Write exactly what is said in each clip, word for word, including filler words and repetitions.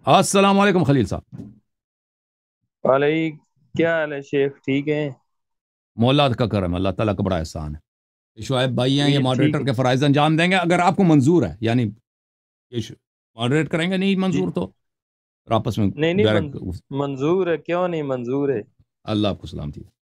السلام علیکم خلیل صاحب. وعلیکم. کیا حال ہے شیخ؟ ٹھیک ہیں؟ مولا کا کرم، اللہ تعالیٰ کا بڑا احسان ہے. شعیب بھائی ہیں، یہ طبیعت ٹھیک ماڈریٹر ہے؟ کے فرائض انجام دیں گے اگر آپ کو منظور ہے، یعنی یہ ماڈریٹ کریں گے. نہیں جی منظور تو اور آپس میں نہیں نہیں من, ڈائریکٹ. منظور ہے، کیوں نہیں منظور ہے. اللہ آپ کو سلامتی.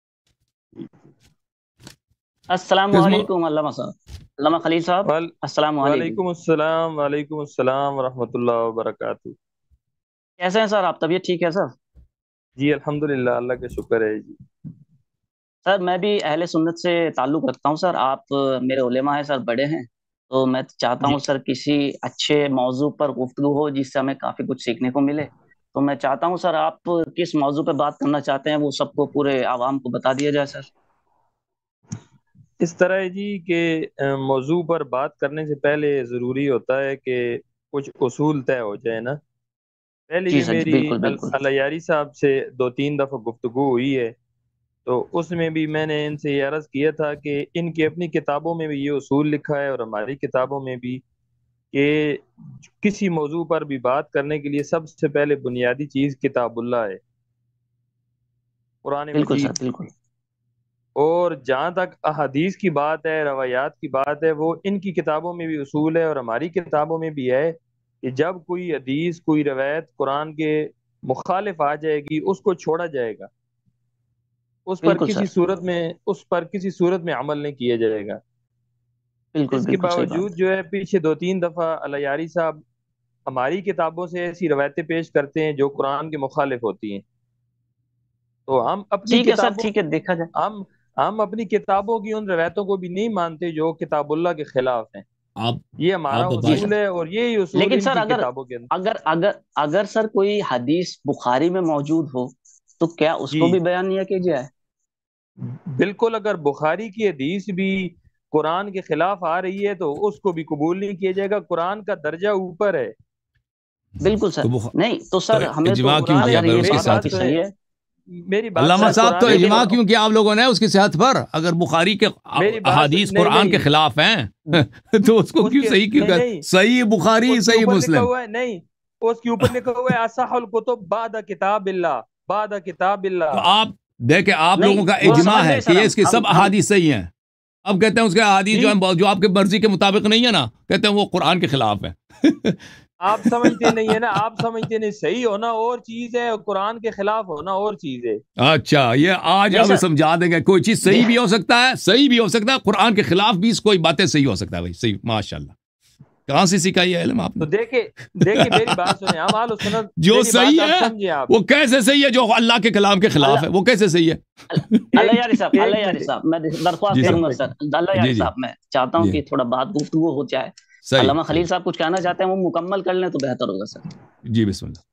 السلام کس مو... علیکم علامہ صاحب، علامہ خلیل صاحب. وال... السلام علیکم. وعلیکم السلام. وعلیکم السلام ورحمۃ اللہ وبرکاتہ. کیسے ہیں سر آپ؟ طبیعت ٹھیک ہے سر؟ جی الحمدللہ، اللہ کا شکر ہے جی. سر میں بھی اہل سنت سے تعلق رکھتا ہوں سر. آپ میرے علماء ہیں سر، بڑے ہیں، تو میں چاہتا جی ہوں سر کسی اچھے موضوع پر گفتگو ہو جس سے ہمیں کافی کچھ سیکھنے کو ملے. تو میں چاہتا ہوں سر آپ کس موضوع پہ بات کرنا چاہتے ہیں وہ سب کو، پورے عوام کو بتا دیا جائے سر. اس طرح ہے جی کہ موضوع پر بات کرنے سے پہلے ضروری ہوتا ہے کہ کچھ اصول طے ہو جائے نا. پہلے جی بھی سر، جی میری بالکل بالکل. الیاری صاحب سے دو تین دفعہ گفتگو ہوئی ہے، تو اس میں بھی میں نے ان سے یہ عرض کیا تھا کہ ان کی اپنی کتابوں میں بھی یہ اصول لکھا ہے اور ہماری کتابوں میں بھی، کہ کسی موضوع پر بھی بات کرنے کے لیے سب سے پہلے بنیادی چیز کتاب اللہ ہے، قرآن بالکل سر مجید. بالکل. اور جہاں تک احادیث کی بات ہے، روایات کی بات ہے، وہ ان کی کتابوں میں بھی اصول ہے اور ہماری کتابوں میں بھی ہے کہ جب کوئی حدیث، کوئی روایت قرآن کے مخالف آ جائے گی اس کو چھوڑا جائے گا، اس پر بالکل کسی سر، صورت میں اس پر کسی صورت میں عمل نہیں کیا جائے گا. بالکل اس کے بالکل صحیح بات باوجود جو ہے پیچھے دو تین دفعہ الیاری صاحب ہماری کتابوں سے ایسی روایتیں پیش کرتے ہیں جو قرآن کے مخالف ہوتی ہیں. تو ہم ہے. اپنی ٹھیک ہے سر، کتابوں ٹھیک ہے، دیکھا جائے. ہم ہم اپنی کتابوں کی ان روایتوں کو بھی نہیں مانتے جو کتاب اللہ کے خلاف ہیں. آپ یہ ہمارا آپ جی بھائی اصول سر، ہے اور یہی اصول لیکن ان سر کی اگر کتابوں کے اندر. اگر اگر اگر سر کوئی حدیث بخاری میں موجود ہو تو کیا اس جی کو بھی بیان نہیں کیا جائے؟ بالکل، اگر بخاری کی حدیث بھی قرآن کے خلاف آ رہی ہے تو اس کو بھی قبول نہیں کیا جائے گا. قرآن کا درجہ اوپر ہے. بالکل سر. تو بخ... نہیں تو تو سر ہمیں تو اجماع کیوں قرآن کیا اگر پھر یہ اس کی میری بات آپ صحت کی بات پہ؟ صحیح ہے. میری بات علامہ سر سنیں. صاحب تو میری اجماع لیکن کیوں کیا آپ لوگوں نے اس کی صحت پر؟ اگر بخاری کے میری بات احادیث نہیں قرآن کے نہیں خلاف ہیں تو اس کو اس کیوں کے صحیح کیوں نہیں کر نہیں صحیح بخاری اس کے صحیح اوپر لکھا مسلم؟ ہوا ہے، نہیں اس کے اوپر لکھا ہوا ہے اصح الکتب بعد کتاب اللہ، بعد کتاب تو اللہ. آپ دیکھیں، آپ نہیں لوگوں کا وہ اجماع سمجھ ہے گئے کہ سر. یہ ہم اس کی ہم سب ہم احادیث صحیح ہیں. اب کہتے ہیں اس کے احادیث جو جی ہیں جو آپ کے مرضی کے مطابق نہیں ہے نا، کہتے ہیں وہ قرآن کے خلاف ہے. آپ سمجھتے نہیں ہے نا، آپ سمجھتے نہیں. صحیح ہونا اور چیز ہے اور قرآن کے خلاف ہونا اور چیز ہے. اچھا، یہ آج نہیں ہمیں سر. سمجھا دیں گے. کوئی چیز صحیح بھی ہو سکتا ہے، صحیح بھی ہو سکتا ہے، قرآن کے خلاف بھی کوئی باتیں صحیح ہو سکتا ہے. بھائی صحیح، ماشاء اللہ. کہاں سے سیکھا یہ علم آپ تو نے؟ دیکھیں دیکھیں میری بات سنیں. ہم اہل سنت، جو میری بات صحیح اب ہے سمجھیں آپ. وہ کیسے صحیح ہے جو اللہ کے کلام کے خلاف ہے؟ اللہ وہ کیسے صحیح ہے؟ اللہ ایک یاری صاحب، اللہ ایک یاری منٹ صاحب میں درخواست جی ایک سر. کروں گا منٹ سر. اللہ یاری جی جی صاحب میں چاہتا ہوں جی. کہ تھوڑا بات گفتگو ہو جائے. صحیح علامہ صحیح. خلیل صاحب کچھ کہنا چاہتے ہیں وہ مکمل کر لیں تو بہتر ہوگا سر. جی بسم اللہ.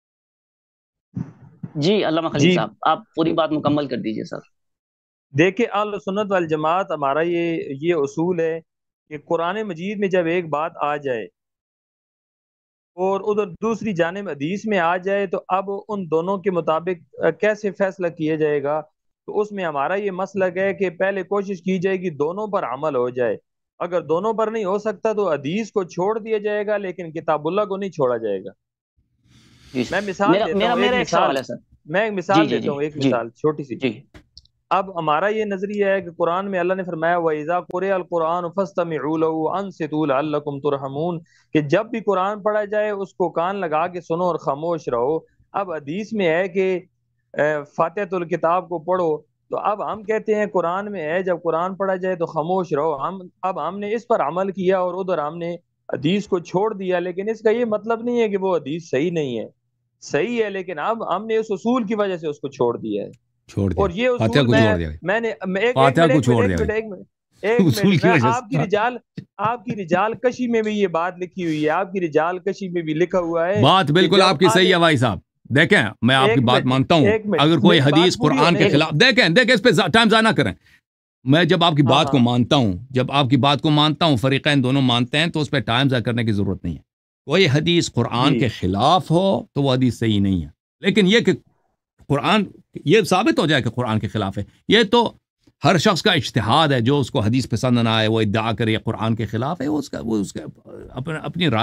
جی علامہ خلیل جی صاحب آپ پوری بات مکمل کر دیجئے سر. دیکھیں، اہل سنت والجماعت ہمارا یہ یہ اصول ہے کہ قرآن مجید میں جب ایک بات آ جائے اور ادھر دوسری جانب حدیث میں آ جائے تو اب ان دونوں کے مطابق کیسے فیصلہ کیا جائے گا. تو اس میں ہمارا یہ مسلک ہے کہ پہلے کوشش کی جائے گی دونوں پر عمل ہو جائے. اگر دونوں پر نہیں ہو سکتا تو حدیث کو چھوڑ دیا جائے گا لیکن کتاب اللہ کو نہیں چھوڑا جائے گا. جی میں مثال میرا دیتا میرا ہوں، ایک میرا ایک مثال سوال ہے سر. میں ایک جی مثال جی دیتا جی ہوں ایک جی مثال چھوٹی سی. جی اب ہمارا یہ نظریہ ہے کہ قرآن میں اللہ نے فرمایا وَإِذَا قُرِئَ الْقُرْآنُ فَاسْتَمِعُوا لَهُ وَأَنصِتُوا لَعَلَّكُمْ تُرْحَمُونَ، کہ جب بھی قرآن پڑھا جائے اس کو کان لگا کے سنو اور خاموش رہو. اب حدیث میں ہے کہ فاتحۃ الکتاب کو پڑھو، تو اب ہم کہتے ہیں قرآن میں ہے جب قرآن پڑھا جائے تو خاموش رہو. ہم اب ہم نے اس پر عمل کیا اور ادھر ہم نے حدیث کو چھوڑ دیا، لیکن اس کا یہ مطلب نہیں ہے کہ وہ حدیث صحیح نہیں ہے، صحیح ہے، لیکن اب ہم نے اس اصول کی وجہ سے اس کو چھوڑ دیا ہے. چھوڑ دیا اور یہ فاتحہ اصول کو، میں چھوڑ دیا بھائی. میں نے میں ایک ایک فاتحہ منٹ کو ایک منٹ چھوڑ ایک دیا منٹ بھائی ایک منٹ ایک اصول منٹ کی میں وجہ آپ کی سے. رجال آپ کی رجال کشی میں بھی یہ بات لکھی ہوئی ہے، آپ کی رجال کشی میں بھی لکھا ہوا ہے بات کہ بالکل جب آپ کی آل صحیح ہے بھائی صاحب. دیکھیں میں آپ کی ایک بات منٹ مانتا ہوں، ایک منٹ اگر کوئی میری بات حدیث پوری قرآن کے ہونے ایک دیں. خلاف، دیکھیں دیکھیں اس پہ ٹائم ضائع نہ کریں. میں جب آپ کی ہاں بات کو ہاں مانتا ہوں جب آپ کی بات کو مانتا ہوں فریقین دونوں مانتے ہیں، تو اس پہ ٹائم ضائع کرنے کی ضرورت نہیں ہے. کوئی حدیث قرآن جی کے خلاف ہو تو وہ حدیث صحیح نہیں ہے، لیکن یہ کہ قرآن یہ ثابت ہو جائے کہ قرآن کے خلاف ہے، یہ تو ہر شخص کا اجتہاد ہے. جو اس کو حدیث پسند نہ آئے وہ ادعا کرے قرآن کے خلاف ہے، وہ اس کا وہ اس کا اپنا اپنی رائے ہے.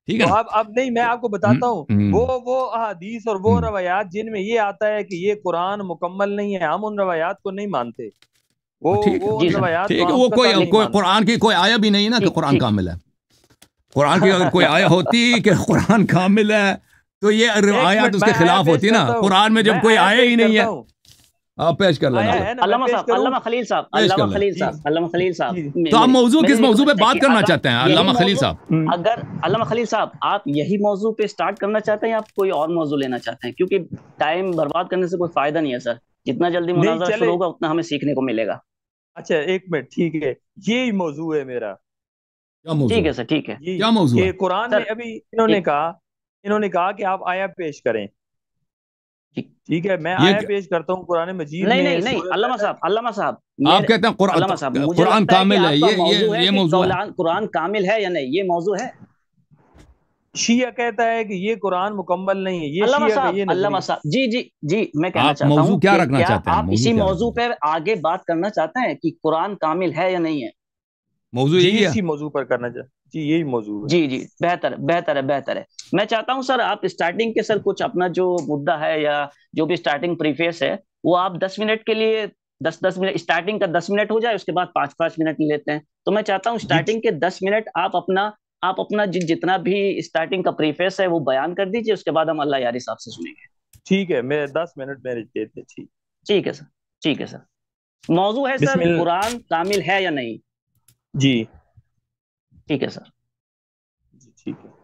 ٹھیک ہے تو نا. اب اب نہیں میں آپ کو بتاتا ہوں ہم، وہ وہ احادیث اور وہ ہم، روایات جن میں یہ آتا ہے کہ یہ قرآن مکمل نہیں ہے، ہم ان روایات کو نہیں مانتے، وہ ٹھیک ہے وہ جی ان سر روایات ٹھیک کو ہے. ہم وہ کوئی قطعا نہیں کوئی مانتے. قرآن کی کوئی آیا بھی نہیں نا کہ ٹھیک قرآن ٹھیک کامل ہے. قرآن کی اگر کوئی آیا ہوتی کہ قرآن کامل ہے تو یہ ایک آیات منٹ اس میں کے آیا خلاف پیش ہوتی نا. کرتا ہوں، قرآن میں جب میں کوئی آیا آیا ہی پیش نہیں ہے. کرتا ہوں، آپ پیش کر لینا. آیا آپ ہے نا، میں علامہ پیش صاحب کروں. علامہ خلیل صاحب پیش علامہ کر لیں. خلیل جی صاحب علامہ خلیل صاحب جی مے- تو آپ میری موضوع میری کس موضوع پہ ریکویسٹ ہے بات کہ کرنا اگر چاہتے ہیں یہی علامہ خلیل موضوع صاحب؟ ہم، اگر علامہ خلیل صاحب آپ یہی موضوع پہ سٹارٹ کرنا چاہتے ہیں یا آپ کوئی اور موضوع لینا چاہتے ہیں؟ کیونکہ ٹائم برباد کرنے سے کوئی فائدہ نہیں ہے سر. جتنا جلدی نہیں مناظرہ چلے. شروع ہوگا اتنا ہمیں سیکھنے کو ملے گا. اچھا ایک منٹ، ٹھیک ہے، یہی موضوع ہے میرا. کیا موضوع ٹھیک ہے؟ ہے سر ٹھیک ہے. یہ کیا موضوع ہے؟ کہ قرآن سر میں ابھی انہوں نے ایک کہا انہوں نے کہا کہ آپ آیا پیش کریں. ٹھیک ٹھیک ہے، میں یہ آیا پیش کرتا ہوں قرآن مجید نہیں میں نہیں نہیں سورہ علامہ میدہ. صاحب علامہ صاحب آپ میرے کہتے ہیں علامہ صاحب قرآن مجھے قرآن لگتا ہے کہ کامل ہے. آپ کا یہ موضوع یہ ہے یہ کہ موضوع ہے. قرآن قرآن کامل ہے یا نہیں، یہ موضوع ہے. شیعہ کہتا ہے کہ یہ قرآن مکمل نہیں ہے، یہ علامہ شیعہ کا صاحب یہ علامہ نظریہ. صاحب جی جی جی میں کہنا آپ چاہتا موضوع ہوں کیا کہ رکھنا کیا چاہتے ہیں؟ آپ موضوع اسی کیا موضوع رکھنا پہ آگے بات کرنا چاہتے ہیں کہ قرآن کامل ہے یا نہیں ہے؟ موضوع جی یہی ہے. اسی موضوع پر کرنا چاہتا جی یہی موضوع ہے. جی جی بہتر ہے بہتر ہے بہتر ہے. میں چاہتا ہوں سر آپ اسٹارٹنگ کے سر کچھ اپنا جو مدعا ہے یا جو بھی اسٹارٹنگ پریفیس ہے وہ آپ دس منٹ کے لیے دس دس منٹ اسٹارٹنگ کا دس منٹ ہو جائے، اس کے بعد پانچ پانچ منٹ لیتے ہیں. تو میں چاہتا ہوں جی اسٹارٹنگ کے دس منٹ آپ اپنا آپ اپنا جن جتنا بھی اسٹارٹنگ کا پریفیس ہے وہ بیان کر دیجئے، اس کے بعد ہم اللہ یاری صاحب سے سنیں گے. ٹھیک ہے، میں دس منٹ میرے دیتے. ٹھیک ٹھیک ہے سر ٹھیک ہے سر. موضوع ہے بسم سر اللہ. قرآن کامل ہے یا نہیں. جی ٹھیک ہے سر جی ٹھیک ہے.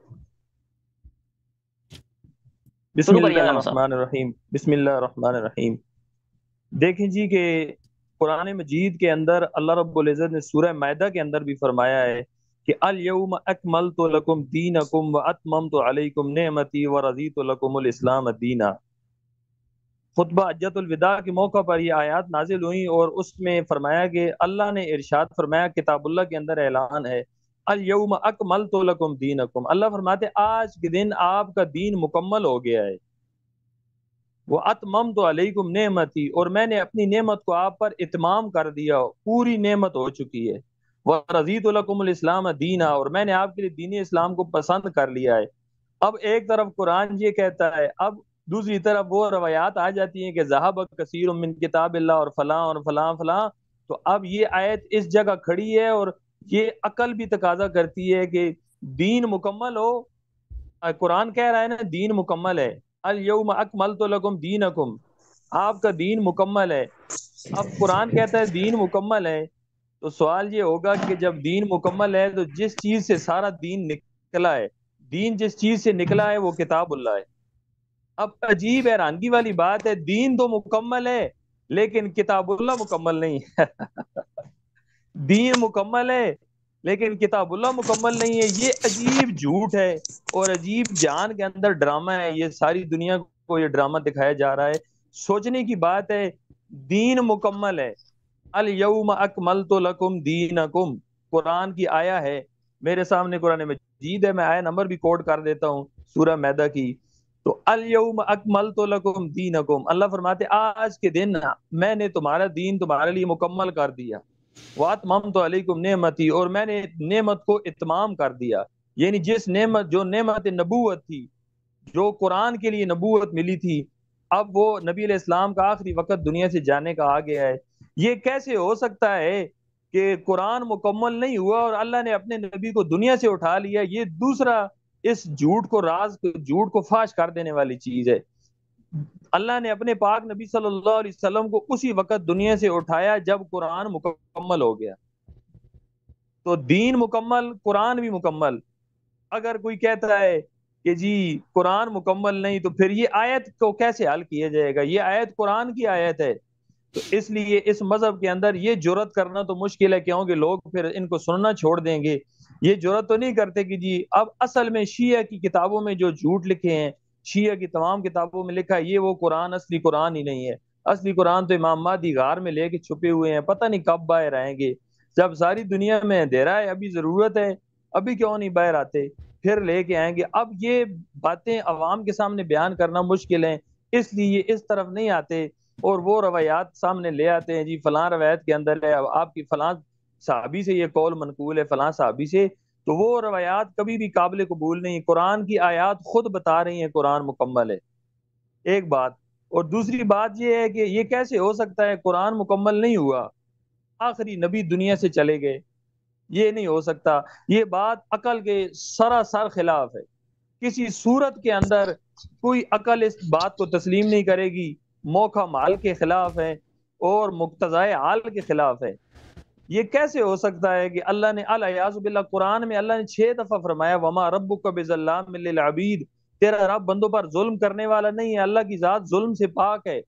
بسم شروع کریے اللہ علامہ صاحب. الرحمن الرحیم. بسم اللہ الرحمن الرحیم. دیکھیں جی کہ قرآن مجید کے اندر اللہ رب العزت نے سورہ مائدہ کے اندر بھی فرمایا ہے کہ الیوم اکملت لکم دینکم واتممت علیکم نعمتی ورضیت لکم الاسلام دینا. خطبہ حجۃ الوداع کے موقع پر یہ آیات نازل ہوئیں اور اس میں فرمایا کہ اللہ نے ارشاد فرمایا، کتاب اللہ کے اندر اعلان ہے، الیوم اکملت لکم دینکم. اللہ فرماتے آج کے دن آپ کا دین مکمل ہو گیا ہے. وہ اتممت علیکم نعمتی، اور میں نے اپنی نعمت کو آپ پر اتمام کر دیا، پوری نعمت ہو چکی ہے. ورضیت لکم الاسلام دینا، اور میں نے آپ کے لیے دین اسلام کو پسند کر لیا ہے. اب ایک طرف قرآن یہ کہتا ہے، اب دوسری طرف وہ روایات آ جاتی ہیں کہ ذہب کثیر من کتاب اللہ اور فلاں اور فلاں فلاں. تو اب یہ آیت اس جگہ کھڑی ہے اور یہ عقل بھی تقاضا کرتی ہے کہ دین مکمل ہو. قرآن کہہ رہا ہے نا دین مکمل ہے، الیوم اکملت لکم دینکم، آپ کا دین مکمل ہے. اب قرآن کہتا ہے دین مکمل ہے، تو سوال یہ ہوگا کہ جب دین مکمل ہے تو جس چیز سے سارا دین نکلا ہے، دین جس چیز سے نکلا ہے وہ کتاب اللہ ہے. اب عجیب حیرانگی والی بات ہے، دین تو مکمل ہے لیکن کتاب اللہ مکمل نہیں ہے. دین مکمل ہے لیکن کتاب اللہ مکمل نہیں ہے. یہ عجیب جھوٹ ہے اور عجیب جہان کے اندر ڈرامہ ہے. یہ ساری دنیا کو یہ ڈرامہ دکھایا جا رہا ہے. سوچنے کی بات ہے، دین مکمل ہے. الیوم اکملت لکم دینکم قرآن کی آیا ہے میرے سامنے، قرآن مجید ہے، میں آیا نمبر بھی کوڈ کر دیتا ہوں سورہ میدہ کی. تو الیوم اکملت لکم دینکم، اللہ فرماتے آج کے دن میں نے تمہارا دین تمہارے لیے مکمل کر دیا. واتممت علیکم نعمتی، اور میں نے نعمت کو اتمام کر دیا. یعنی جس نعمت جو نعمت نبوت تھی، جو قرآن کے لیے نبوت ملی تھی، اب وہ نبی علیہ السلام کا آخری وقت دنیا سے جانے کا آ گیا ہے. یہ کیسے ہو سکتا ہے کہ قرآن مکمل نہیں ہوا اور اللہ نے اپنے نبی کو دنیا سے اٹھا لیا؟ یہ دوسرا اس جھوٹ کو راز جھوٹ کو فاش کر دینے والی چیز ہے. اللہ نے اپنے پاک نبی صلی اللہ علیہ وسلم کو اسی وقت دنیا سے اٹھایا جب قرآن مکمل ہو گیا. تو دین مکمل، قرآن بھی مکمل. اگر کوئی کہتا ہے کہ جی قرآن مکمل نہیں، تو پھر یہ آیت کو کیسے حل کیا جائے گا؟ یہ آیت قرآن کی آیت ہے. تو اس لیے اس مذہب کے اندر یہ جرت کرنا تو مشکل ہے، کیونکہ لوگ پھر ان کو سننا چھوڑ دیں گے. یہ جرت تو نہیں کرتے کہ جی اب اصل میں شیعہ کی کتابوں میں جو جھوٹ لکھے ہیں، شیعہ کی تمام کتابوں میں لکھا ہے، یہ وہ قرآن اصلی قرآن ہی نہیں ہے. اصلی قرآن تو امام مہدی غار میں لے کے چھپے ہوئے ہیں، پتہ نہیں کب باہر آئیں گے. جب ساری دنیا میں اندھیرا ہے، ابھی ضرورت ہے، ابھی کیوں نہیں باہر آتے؟ پھر لے کے آئیں گے. اب یہ باتیں عوام کے سامنے بیان کرنا مشکل ہیں، اس لیے اس طرف نہیں آتے اور وہ روایات سامنے لے آتے ہیں. جی فلاں روایت کے اندر ہے، آپ کی فلاں صحابی سے یہ قول منقول ہے، فلاں صحابی سے. تو وہ روایات کبھی بھی قابل قبول نہیں. قرآن کی آیات خود بتا رہی ہیں قرآن مکمل ہے، ایک بات. اور دوسری بات یہ ہے کہ یہ کیسے ہو سکتا ہے قرآن مکمل نہیں ہوا، آخری نبی دنیا سے چلے گئے، یہ نہیں ہو سکتا. یہ بات عقل کے سراسر خلاف ہے. کسی صورت کے اندر کوئی عقل اس بات کو تسلیم نہیں کرے گی. موقع مال کے خلاف ہے اور مقتضائے حال کے خلاف ہے. یہ کیسے ہو سکتا ہے کہ اللہ نے الیاذ باللہ قرآن میں اللہ نے چھ دفعہ فرمایا وما ربک بظلام للعبید، تیرا رب بندوں پر ظلم کرنے والا نہیں ہے. اللہ کی ذات ظلم سے پاک ہے.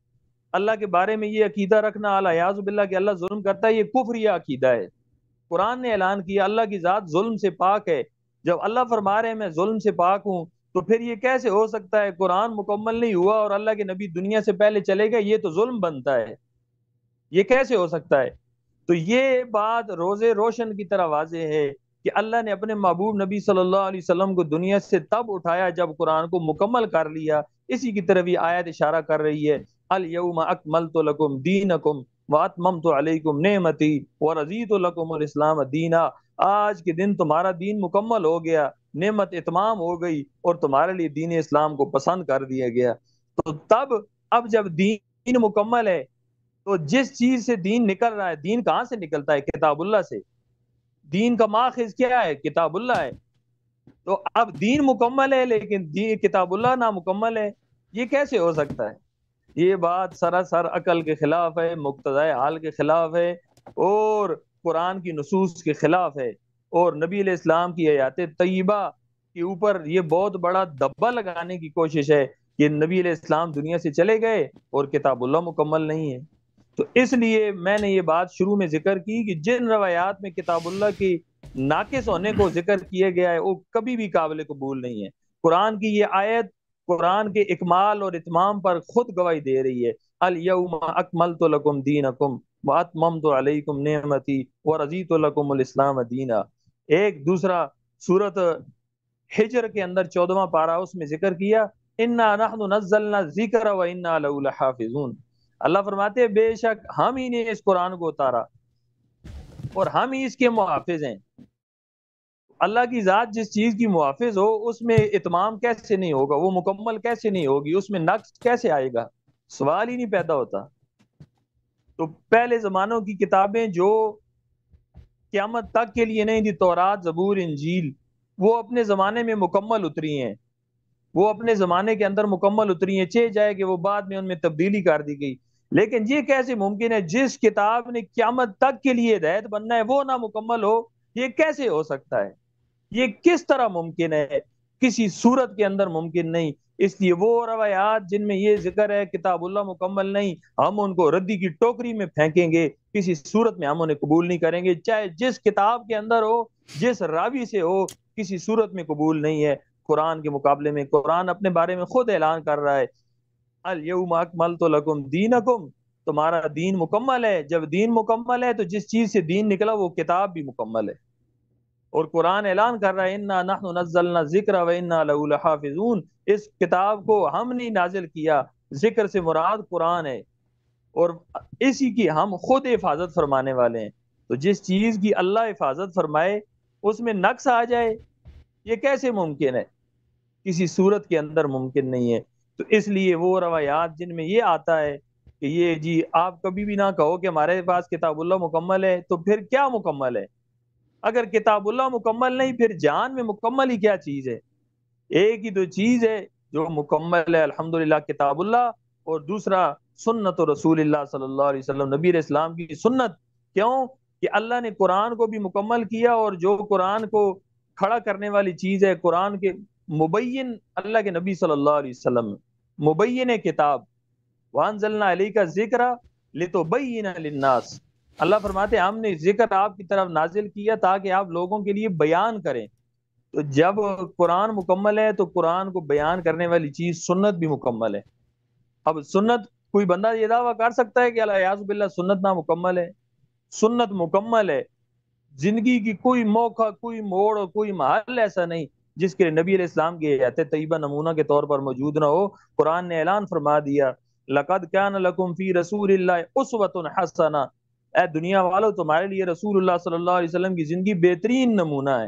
اللہ کے بارے میں یہ عقیدہ رکھنا الیاذ باللہ کہ اللہ ظلم کرتا ہے، یہ کفریہ عقیدہ ہے. قرآن نے اعلان کیا اللہ کی ذات ظلم سے پاک ہے. جب اللہ فرما رہے ہیں میں ظلم سے پاک ہوں، تو پھر یہ کیسے ہو سکتا ہے قرآن مکمل نہیں ہوا اور اللہ کے نبی دنیا سے پہلے چلے گئے؟ یہ تو ظلم بنتا ہے. یہ کیسے ہو سکتا ہے؟ تو یہ بات روزے روشن کی طرح واضح ہے کہ اللہ نے اپنے محبوب نبی صلی اللہ علیہ وسلم کو دنیا سے تب اٹھایا جب قرآن کو مکمل کر لیا. اسی کی طرف یہ آیت اشارہ کر رہی ہے، الیوم اکملت لکم دینکم واتممت علیکم نعمتی ورضیت لکم الاسلام دینا. آج کے دن تمہارا دین مکمل ہو گیا، نعمت اتمام ہو گئی اور تمہارے لیے دین اسلام کو پسند کر دیا گیا. تو تب اب جب دین مکمل ہے تو جس چیز سے دین نکل رہا ہے، دین کہاں سے نکلتا ہے؟ کتاب اللہ سے. دین کا ماخذ کیا ہے؟ کتاب اللہ ہے. تو اب دین مکمل ہے لیکن دین کتاب اللہ نامکمل ہے، یہ کیسے ہو سکتا ہے؟ یہ بات سراسر عقل کے خلاف ہے، مقتضائے حال کے خلاف ہے اور قرآن کی نصوص کے خلاف ہے. اور نبی علیہ السلام کی حیات طیبہ کے اوپر یہ بہت بڑا دبا لگانے کی کوشش ہے کہ نبی علیہ السلام دنیا سے چلے گئے اور کتاب اللہ مکمل نہیں ہے. تو اس لیے میں نے یہ بات شروع میں ذکر کی کہ جن روایات میں کتاب اللہ کی ناقص ہونے کو ذکر کیا گیا ہے وہ کبھی بھی قابل قبول نہیں ہے. قرآن کی یہ آیت قرآن کے اکمال اور اتمام پر خود گواہی دے رہی ہے. الیوم اکملت لکم دینکم واتممت علیکم نعمتی ورضیت لکم الاسلام دینا. ایک دوسرا سورت حجر کے اندر چودواں پارہ اس میں ذکر کیا انا نحن نزلنا الذکر وانا لہ لحافظون. اللہ فرماتے ہیں بے شک ہم ہی نے اس قرآن کو اتارا اور ہم ہی اس کے محافظ ہیں. اللہ کی ذات جس چیز کی محافظ ہو اس میں اتمام کیسے نہیں ہوگا، وہ مکمل کیسے نہیں ہوگی، اس میں نقص کیسے آئے گا؟ سوال ہی نہیں پیدا ہوتا. تو پہلے زمانوں کی کتابیں جو قیامت تک کے لیے نہیں تھی، تورات زبور انجیل، وہ اپنے زمانے میں مکمل اتری ہیں، وہ اپنے زمانے کے اندر مکمل اتری ہیں، چہ جائے کہ وہ بعد میں ان میں تبدیلی کر دی گئی. لیکن یہ کیسے ممکن ہے جس کتاب نے قیامت تک کے لیے ہدایت بننا ہے وہ نہ مکمل ہو؟ یہ کیسے ہو سکتا ہے؟ یہ کس طرح ممکن ہے؟ کسی صورت کے اندر ممکن نہیں. اس لیے وہ روایات جن میں یہ ذکر ہے کتاب اللہ مکمل نہیں، ہم ان کو ردی کی ٹوکری میں پھینکیں گے، کسی صورت میں ہم انہیں قبول نہیں کریں گے، چاہے جس کتاب کے اندر ہو، جس راوی سے ہو، کسی صورت میں قبول نہیں ہے. قرآن کے مقابلے میں قرآن اپنے بارے میں خود اعلان کر رہا ہے الیوم اکملت لکم دینکم، تمہارا دین مکمل ہے. جب دین مکمل ہے تو جس چیز سے دین نکلا وہ کتاب بھی مکمل ہے. اور قرآن اعلان کر رہا ہے انا نحن نزلنا الذکر وانا لہ لحافظون، اس کتاب کو ہم نے نازل کیا. ذکر سے مراد قرآن ہے اور اسی کی ہم خود حفاظت فرمانے والے ہیں. تو جس چیز کی اللہ حفاظت فرمائے اس میں نقص آ جائے، یہ کیسے ممکن ہے؟ کسی صورت کے اندر ممکن نہیں ہے. تو اس لیے وہ روایات جن میں یہ آتا ہے کہ یہ جی آپ کبھی بھی نہ کہو کہ ہمارے پاس کتاب اللہ مکمل ہے، تو پھر کیا مکمل ہے؟ اگر کتاب اللہ مکمل نہیں پھر جان میں مکمل ہی کیا چیز ہے؟ ایک ہی تو چیز ہے جو مکمل ہے الحمدللہ کتاب اللہ، اور دوسرا سنت رسول اللہ صلی اللہ علیہ وسلم، نبی علیہ السلام کی سنت. کیوں کہ اللہ نے قرآن کو بھی مکمل کیا اور جو قرآن کو کھڑا کرنے والی چیز ہے قرآن کے مبین، اللہ کے نبی صلی اللہ علیہ وسلم مبین کتاب وانزلنا علیک الذکر لتبین للناس. اللہ فرماتے ہیں ہم نے ذکر آپ کی طرف نازل کیا تاکہ آپ لوگوں کے لیے بیان کریں. تو جب قرآن مکمل ہے تو قرآن کو بیان کرنے والی چیز سنت بھی مکمل ہے. اب سنت کوئی بندہ یہ دعویٰ کر سکتا ہے کہ الیاذ باللہ سنت نہ مکمل ہے؟ سنت مکمل ہے. زندگی کی کوئی موقع، کوئی موڑ اور کوئی محل ایسا نہیں جس کے نبی علیہ السلام کی حیات طیبہ نمونہ کے طور پر موجود نہ ہو. قرآن نے اعلان فرما دیا لقد کان لکم فی رسول اللہ اسوۃ حسنہ، اے دنیا والو تمہارے لیے رسول اللہ صلی اللہ علیہ وسلم کی زندگی بہترین نمونہ ہے.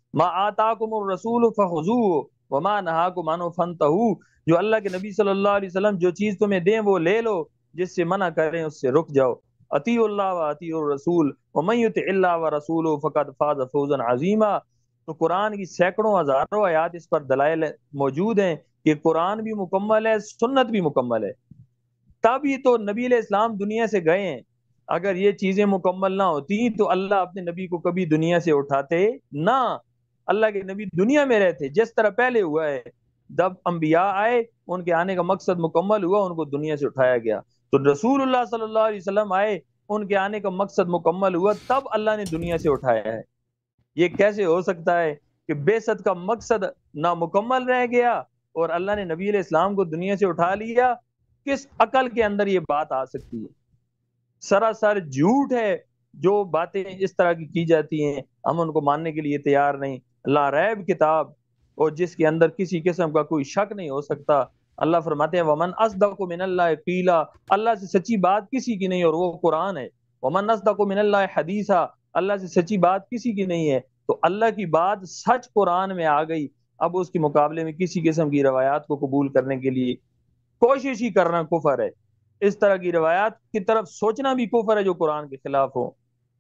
ما آتاکم الرسول فخذوہ وما نہاکم عنہ فانتہوا، جو اللہ کے نبی صلی اللہ علیہ وسلم جو چیز تمہیں دیں وہ لے لو، جس سے منع کریں اس سے رک جاؤ۔ اطیعوا اللہ و اطیعوا الرسول ومن یطع اللہ ورسولہ فقد فاز فوزا عظیما۔ تو قرآن کی سینکڑوں ہزاروں آیات اس پر دلائل موجود ہیں کہ قرآن بھی مکمل ہے، سنت بھی مکمل ہے، تب ہی تو نبی علیہ السلام دنیا سے گئے ہیں۔ اگر یہ چیزیں مکمل نہ ہوتی تو اللہ اپنے نبی کو کبھی دنیا سے اٹھاتے نہ۔ اللہ کے نبی دنیا میں رہتے جس طرح پہلے ہوا ہے، جب انبیاء آئے ان کے آنے کا مقصد مکمل ہوا، ان کو دنیا سے اٹھایا گیا۔ تو رسول اللہ صلی اللہ علیہ وسلم آئے، ان کے آنے کا مقصد مکمل ہوا، تب اللہ نے دنیا سے اٹھایا ہے۔ یہ کیسے ہو سکتا ہے کہ بعثت کا مقصد نامکمل رہ گیا اور اللہ نے نبی علیہ السلام کو دنیا سے اٹھا لیا؟ کس عقل کے اندر یہ بات آ سکتی ہے؟ سراسر جھوٹ ہے جو باتیں اس طرح کی کی جاتی ہیں، ہم ان کو ماننے کے لیے تیار نہیں۔ لا ریب کتاب، اور جس کے اندر کسی قسم کا کوئی شک نہیں ہو سکتا۔ اللہ فرماتے ہیں ومن اصدق من اللہ قیلا، اللہ سے سچی بات کسی کی نہیں، اور وہ قرآن ہے۔ ومن اصدق من اللہ حدیثا، اللہ سے سچی بات کسی کی نہیں ہے۔ تو اللہ کی بات سچ قرآن میں آ گئی، اب اس کے مقابلے میں کسی قسم کی روایات کو قبول کرنے کے لیے کوشش ہی کرنا کفر ہے۔ اس طرح کی روایات کی طرف سوچنا بھی کفر ہے جو قرآن کے خلاف ہو۔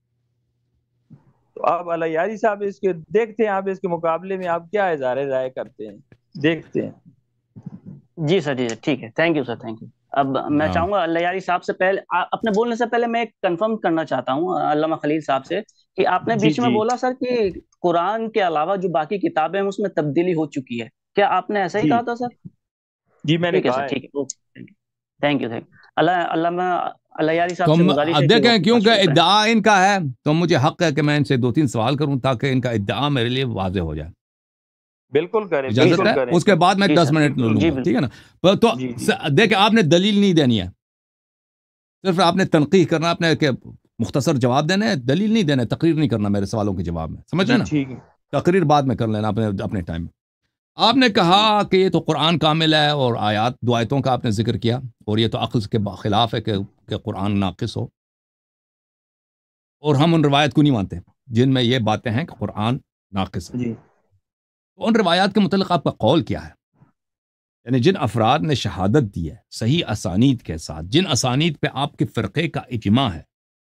تو آپ علی یاری صاحب اس کے دیکھتے ہیں، آپ اس کے مقابلے میں آپ کیا اظہار رائے کرتے ہیں، دیکھتے ہیں۔ جی سر، جی سر، ٹھیک ہے، thank you sir, thank you. اب میں چاہوں گا اللہ یاری صاحب سے پہلے اپنے بولنے سے پہلے میں ایک کنفرم کرنا چاہتا ہوں علامہ خلیل صاحب سے کہ آپ نے بیچ میں بولا سر کہ قرآن کے علاوہ جو باقی کتابیں ہیں اس میں تبدیلی ہو چکی ہے، کیا آپ نے ایسا ہی کہا تھا سر؟ جی میں نے کہا ہے۔ ٹھیک ہے، تھینک یو، تھینک یو۔ اللہ علامہ اللہ یاری صاحب سے گزارش ہے، دیکھیں کیونکہ ادعا ان کا ہے تو مجھے حق ہے کہ میں ان سے دو تین سوال کروں تاکہ ان کا ادعا میرے لیے واضح ہو جائے۔ بالکل کریں، اجازت ہے؟ اس کے بعد میں دس منٹ لوں گا، ٹھیک ہے نا؟ تو دیکھیں آپ نے دلیل نہیں دینی ہے، صرف آپ نے تنقیح کرنا، اپنے کہ مختصر جواب دینا ہے، دلیل نہیں دینا ہے، تقریر نہیں کرنا میرے سوالوں کے جواب میں، سمجھ رہے نا؟ تقریر بعد میں کر لینا اپنے اپنے ٹائم میں۔ آپ نے کہا کہ یہ تو قرآن کامل ہے اور آیات دو آیتوں کا آپ نے ذکر کیا، اور یہ تو عقل کے خلاف ہے کہ کہ قرآن ناقص ہو، اور ہم ان روایت کو نہیں مانتے جن میں یہ باتیں ہیں کہ قرآن ناقص ہے۔ تو ان روایات کے متعلق آپ کا قول کیا ہے؟ یعنی جن افراد نے شہادت دی ہے صحیح اسانید کے ساتھ، جن اسانید پہ آپ کے فرقے کا اجماع ہے،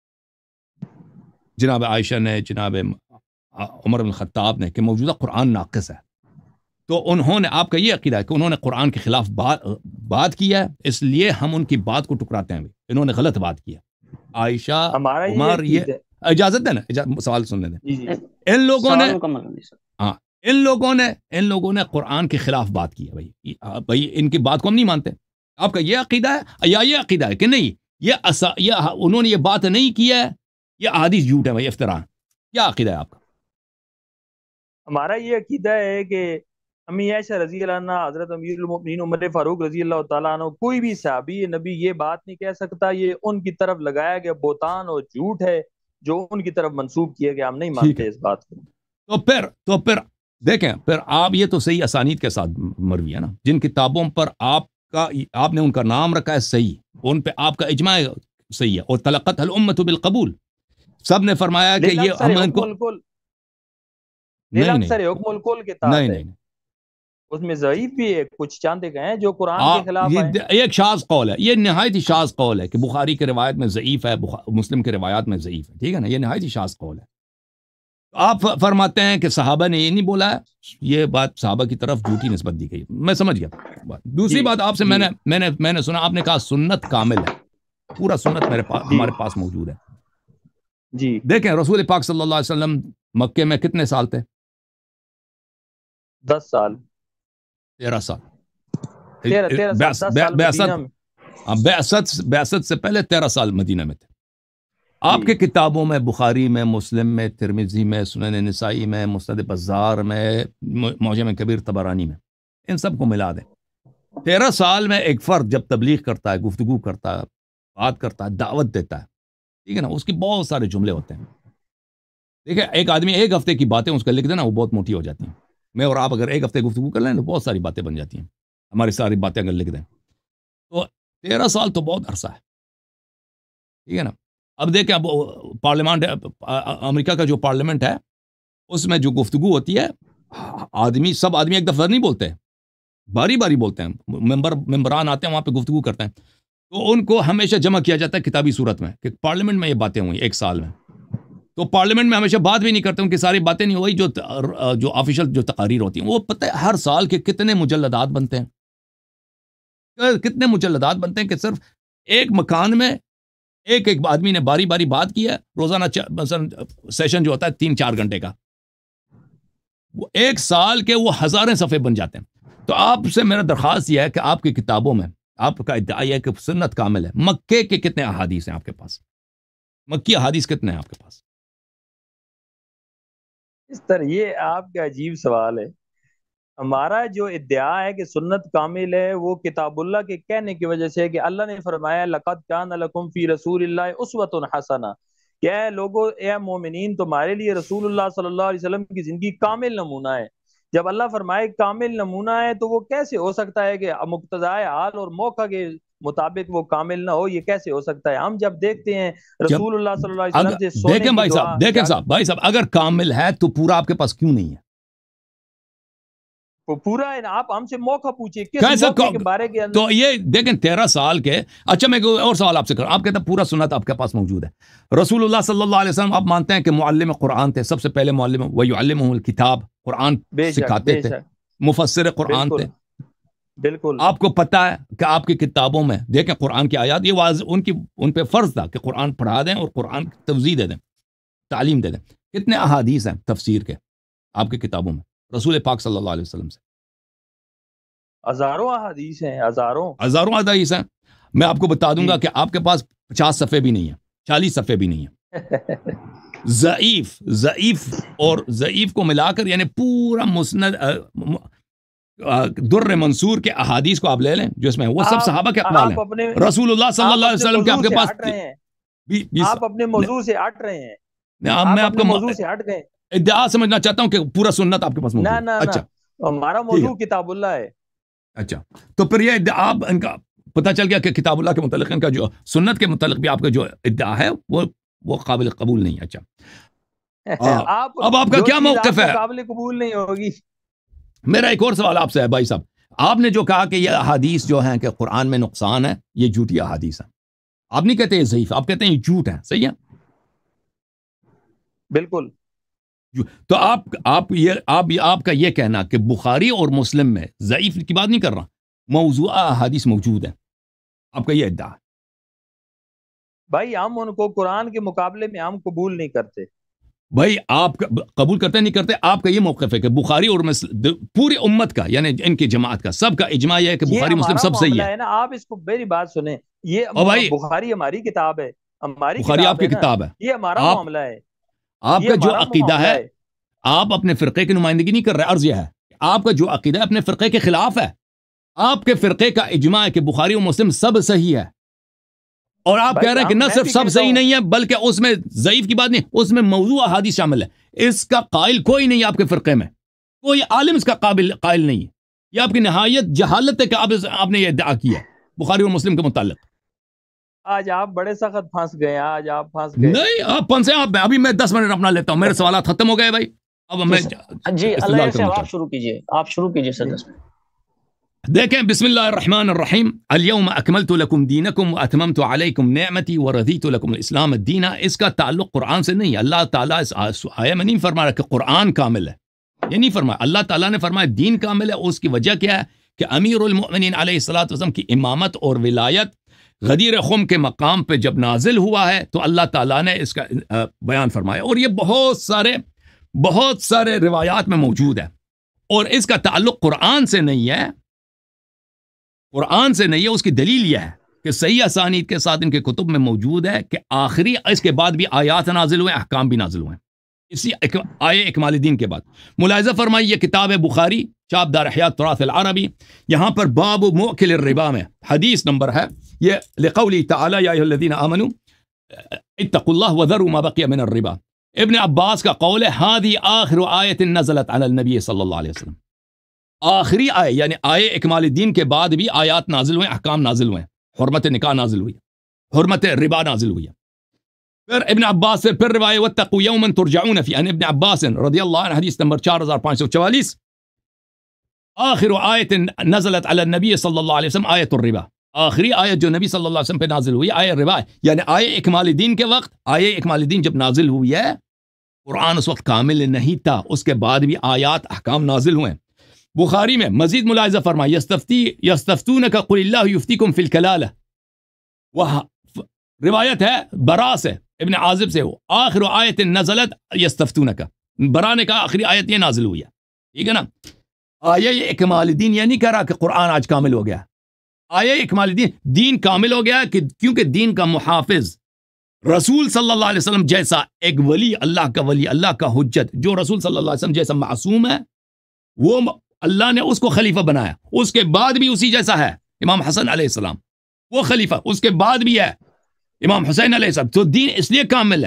جناب عائشہ نے، جناب عمر بن خطاب نے، کہ موجودہ قرآن ناقص ہے، تو انہوں نے، آپ کا یہ عقیدہ ہے کہ انہوں نے قرآن کے خلاف بات بات کی ہے، اس لیے ہم ان کی بات کو ٹکراتے ہیں، انہوں نے غلط بات کی ہے۔ عائشہ، عمر، یہ اجازت ہے نا؟ سوال سننے دیں۔ ان لوگوں نے ہاں ان لوگوں نے ان لوگوں نے قرآن کے خلاف بات کی ہے، بھائی بھائی ان کی بات کو ہم نہیں مانتے۔ آپ کا یہ عقیدہ ہے یا یہ عقیدہ ہے کہ نہیں یہ اسا یہ انہوں نے یہ بات نہیں کی ہے، یہ احادیث جھوٹ ہے، بھائی افتراء؟ کیا عقیدہ ہے آپ کا؟ ہمارا یہ عقیدہ ہے کہ امی عائشہ رضی اللہ عنہ، حضرت امیر المؤمنین عمر فاروق رضی اللہ تعالیٰ عنہ، کوئی بھی صحابی نبی یہ بات نہیں کہہ سکتا، یہ ان کی طرف لگایا گیا بہتان اور جھوٹ ہے جو ان کی طرف منسوب کیا گیا، ہم نہیں مانتے اس بات کو۔ تو پھر تو پھر دیکھیں، پھر آپ یہ تو صحیح اسانید کے ساتھ مروی ہے نا، جن کتابوں پر آپ کا آپ نے ان کا نام رکھا ہے صحیح، ان پہ آپ کا اجماع صحیح ہے، اور تلقت الامت بالقبول، سب نے فرمایا کہ یہ ہم ان کو نہیں نہیں اس میں ضعیف بھی ہے، کچھ چاندے گئے ہیں جو قرآن کے خلاف ہیں۔ یہ ایک شاذ قول ہے، یہ نہایت ہی شاذ قول ہے کہ بخاری کے روایت میں ضعیف ہے، مسلم کے روایات میں ضعیف ہے، ٹھیک ہے نا؟ یہ نہایت ہی شاذ قول ہے۔ آپ فرماتے ہیں کہ صحابہ نے یہ نہیں بولا ہے، یہ بات صحابہ کی طرف جھوٹی نسبت دی گئی، میں سمجھ گیا بات۔ دوسری بات آپ سے میں نے میں نے میں نے سنا آپ نے کہا سنت کامل ہے، پورا سنت میرے پاس ہمارے پاس موجود ہے۔ جی دیکھیں رسول پاک صلی اللہ علیہ وسلم مکے میں کتنے سال تھے؟ دس سال تیرہ سال بعثت سے پہلے تیرہ سال مدینہ میں تھے۔ آپ کے کتابوں میں، بخاری میں، مسلم میں، ترمذی میں، سنن نسائی میں، مسند بزار میں، معجم کبیر طبرانی میں، ان سب کو ملا دیں، تیرہ سال میں ایک فرد جب تبلیغ کرتا ہے، گفتگو کرتا ہے، بات کرتا ہے، دعوت دیتا ہے، ٹھیک ہے نا، اس کی بہت سارے جملے ہوتے ہیں۔ دیکھیں ایک آدمی ایک ہفتے کی باتیں اس کا لکھ دینا، وہ بہت موٹی ہو جاتی ہیں۔ میں اور آپ اگر ایک ہفتے گفتگو کر لیں تو بہت ساری باتیں بن جاتی ہیں، ہماری ساری باتیں اگر لکھ دیں تو تیرہ سال تو بہت عرصہ ہے، ٹھیک ہے نا؟ اب دیکھیں اب پارلیمنٹ، امریکہ کا جو پارلیمنٹ ہے اس میں جو گفتگو ہوتی ہے آدمی سب آدمی ایک دفعہ نہیں بولتے، باری باری بولتے ہیں، ممبر ممبران آتے ہیں وہاں پہ گفتگو کرتے ہیں، تو ان کو ہمیشہ جمع کیا جاتا ہے کتابی صورت میں کہ پارلیمنٹ میں یہ باتیں ہوئی ایک سال میں، تو پارلیمنٹ میں ہمیشہ بات بھی نہیں کرتے، ان کی ساری باتیں نہیں ہوئی، جو جو آفیشل جو تقاریر ہوتی ہیں وہ پتہ ہے ہر سال کے کتنے مجلدات بنتے ہیں، کتنے مجلدات بنتے ہیں کہ صرف ایک مکان میں ایک ایک آدمی نے باری باری بات کی ہے، روزانہ مثلا سیشن جو ہوتا ہے تین چار گھنٹے کا، وہ ایک سال کے وہ ہزاریں صفحے بن جاتے ہیں۔ تو آپ سے میرا درخواست یہ ہے کہ آپ کی کتابوں میں آپ کا ادعا یہ ہے کہ سنت کامل ہے، مکے کے کتنے احادیث ہیں آپ کے پاس؟ مکی احادیث کتنے ہیں آپ کے پاس؟ اس طرح یہ آپ کا عجیب سوال ہے۔ ہمارا جو ادعا ہے کہ سنت کامل ہے وہ کتاب اللہ کے کہنے کی وجہ سے ہے کہ اللہ نے فرمایا لقد کان لکم فی رسول اللہ اسوۃ حسنہ، کہ اے لوگو اے مومنین تمہارے لیے رسول اللہ صلی اللہ علیہ وسلم کی زندگی کامل نمونہ ہے۔ جب اللہ فرمائے کامل نمونہ ہے تو وہ کیسے ہو سکتا ہے کہ مقتضائے حال اور موقع کے مطابق وہ کامل نہ ہو؟ یہ کیسے ہو سکتا ہے؟ ہم جب دیکھتے ہیں رسول اللہ صلی اللہ علیہ وسلم سے سونے دیکھیں بھائی صاحب دیکھیں صاحب بھائی صاحب اگر کامل ہے تو پورا آپ کے پاس کیوں نہیں ہے؟ وہ پورا ہے نا، آپ ہم سے موقع پوچھئے کس موقع کے بارے کے اندر؟ تو یہ دیکھیں تیرہ سال کے، اچھا میں اور سوال آپ سے کروں، آپ کہتے ہیں پورا سنت آپ کے پاس موجود ہے، رسول اللہ صلی اللہ علیہ وسلم آپ مانتے ہیں کہ معلم قرآن تھے، سب سے پہلے معلم وَيُعَلِّمُهُ الْكِتاب، قرآن سکھاتے تھے، مفسر قرآن تھے، بالکل آپ کو پتہ ہے کہ آپ کی کتابوں میں دیکھیں قرآن کی آیات، یہ واضح ان کی ان پہ فرض تھا کہ قرآن پڑھا دیں اور قرآن کی توضیح دے دیں، تعلیم دے دیں۔ کتنے احادیث ہیں تفسیر کے آپ کی کتابوں میں رسول پاک صلی اللہ علیہ وسلم سے؟ ہزاروں احادیث ہیں، ہزاروں ہزاروں احادیث ہیں۔ میں آپ کو بتا دوں گا کہ آپ کے پاس پچاس صفحے بھی نہیں ہیں، چالیس صفحے بھی نہیں ہیں، ضعیف ضعیف اور ضعیف کو ملا کر یعنی پورا مسند در منصور کے احادیث کو آپ لے لیں جو اس میں وہ سب صحابہ کے اقوال ہیں، رسول اللہ صلی اللہ علیہ وسلم کے آپ کے پاس آپ اپنے موضوع سے ہٹ رہے ہیں، میں آپ کو موضوع سے ہٹ گئے، ادعا سمجھنا چاہتا ہوں کہ پورا سنت آپ کے پاس موجود ہے۔ اچھا ہمارا موضوع کتاب اللہ ہے۔ اچھا تو پھر یہ ادعا آپ ان کا پتہ چل گیا کہ کتاب اللہ کے متعلق ان کا جو سنت کے متعلق بھی آپ کا جو ادعا ہے وہ وہ قابل قبول نہیں۔ اچھا اب آپ کا کیا موقف ہے؟ قابل قبول نہیں ہوگی۔ میرا ایک اور سوال آپ سے ہے بھائی صاحب، آپ نے جو کہا کہ یہ احادیث جو ہیں کہ قرآن میں نقصان ہے، یہ جھوٹی احادیث ہیں، آپ نہیں کہتے یہ ضعیف، آپ کہتے ہیں یہ جھوٹ ہے، صحیح ہے؟ بالکل۔ تو آپ آپ یہ آپ آپ کا یہ کہنا کہ بخاری اور مسلم میں ضعیف کی بات نہیں کر رہا، موضوعہ احادیث موجود ہے، آپ کا یہ ادعا ہے؟ بھائی ہم ان کو قرآن کے مقابلے میں ہم قبول نہیں کرتے۔ بھائی آپ قبول کرتے نہیں کرتے، آپ کا یہ موقف ہے کہ بخاری اور مسلم پوری امت کا یعنی ان کی جماعت کا سب کا اجماع یہ ہے کہ بخاری مسلم سب صحیح ہے نا۔ آپ اس کو میری بات سنیں، یہ بخاری ہماری کتاب ہے، ہماری بخاری آپ کی کتاب ہے، یہ ہمارا معاملہ ہے۔ آپ کا جو عقیدہ ہے آپ اپنے فرقے کی نمائندگی نہیں کر رہے، عرض یہ ہے آپ کا جو عقیدہ ہے اپنے فرقے کے خلاف ہے، آپ کے فرقے کا اجماع ہے کہ بخاری و مسلم سب صحیح ہے، اور آپ کہہ رہے ہیں کہ نہ صرف سب صحیح نہیں ہے بلکہ اس میں ضعیف کی بات نہیں، اس میں موضوع احادیث شامل ہے، اس کا قائل کوئی نہیں آپ کے فرقے میں، کوئی عالم اس کا قابل قائل نہیں ہے، یہ آپ کی نہایت جہالت ہے کہ آپ آپ نے یہ ادعا کیا بخاری و مسلم کے متعلق۔ آج آپ بڑے سخت پھنس گئے، آج آپ پھنس گئے۔ نہیں آپ پھنسے، آپ ابھی میں دس منٹ اپنا لیتا ہوں، میرے سوالات ختم ہو گئے بھائی، اب میں جی اللہ سے آپ شروع کیجئے، آپ شروع کیجئے سر دس منٹ۔ دیکھیں بسم اللہ الرحمن الرحیم، اليوم اکملت لکم دینکم واتممت علیکم نعمتی ورضیت لکم الاسلام الدین، اس کا تعلق قرآن سے نہیں، اللہ تعالیٰ اس آیہ میں نہیں فرما رہا کہ قرآن کامل ہے، یہ نہیں فرمایا، اللہ تعالیٰ نے فرمایا دین کامل ہے، اس کی وجہ کیا ہے کہ امیر المؤمنین علیہ الصلوۃ والسلام کی امامت اور ولایت غدیر خم کے مقام پہ جب نازل ہوا ہے تو اللہ تعالیٰ نے اس کا بیان فرمایا، اور یہ بہت سارے بہت سارے روایات میں موجود ہے، اور اس کا تعلق قرآن سے نہیں ہے، قرآن سے نہیں ہے، اس کی دلیل یہ ہے کہ صحیح اسانید کے ساتھ ان کے کتب میں موجود ہے کہ آخری اس کے بعد بھی آیات نازل ہوئے، احکام بھی نازل ہوئے، اسی آیے اکمال الدین کے بعد۔ ملاحظہ فرمائی یہ کتاب ہے بخاری، چاپ دار احیاء تراث العربی، یہاں پر باب موکل الربا میں حدیث نمبر ہے یہ لقولی تعالی یا ایھا الذین آمنوا اتقوا اللہ وذروا ما بقی من الربا، ابن عباس کا قول ہے ہذی آخر آیت نزلت علی النبی صلی اللہ علیہ وسلم، آخری آئے یعنی آئے اکمال الدین کے بعد بھی آیات نازل ہوئے، احکام نازل ہوئے، حرمت نکاح نازل ہوئی، حرمت ربا نازل ہوئی، پھر ابن عباس سے پھر روایت واتقوا یوما ترجعون فی ان ابن عباس رضی اللہ عنہ حدیث نمبر چار ہزار پانچ سو چوالیس آخر آیت نزلت علی النبی صلی اللہ علیہ وسلم آیت الربا، آخری آیت جو نبی صلی اللہ علیہ وسلم پہ نازل ہوئی آیت ربا، یعنی آیت اکمال الدین کے وقت، آیت اکمال الدین جب نازل ہوئی ہے، قرآن اس وقت کامل نہیں تھا، اس کے بعد بھی آیات احکام نازل ہوئے ہیں۔ بخاری میں مزید ملاحظہ فرمائے یستفتی یستفتونک قل اللہ یفتیکم فی الکلالہ، وہ روایت ہے برا سے ابن عازب سے، وہ آخر آیت نزلت یستفتونک، برا نے کہا آخری آیت یہ نازل ہوئی ہے، ٹھیک ہے نا۔ آیا یہ اکمال الدین یہ نہیں کہہ رہا کہ قرآن آج کامل ہو گیا، آیا اکمال الدین دین کامل ہو گیا کہ کیونکہ دین کا محافظ رسول صلی اللہ علیہ وسلم جیسا ایک ولی، اللہ کا ولی، اللہ کا حجت، جو رسول صلی اللہ علیہ وسلم جیسا معصوم ہے، وہ اللہ نے اس کو خلیفہ بنایا، اس کے بعد بھی اسی جیسا ہے امام حسن علیہ السلام، وہ خلیفہ اس کے بعد بھی ہے امام حسین علیہ السلام، تو دین اس لیے کامل ہے۔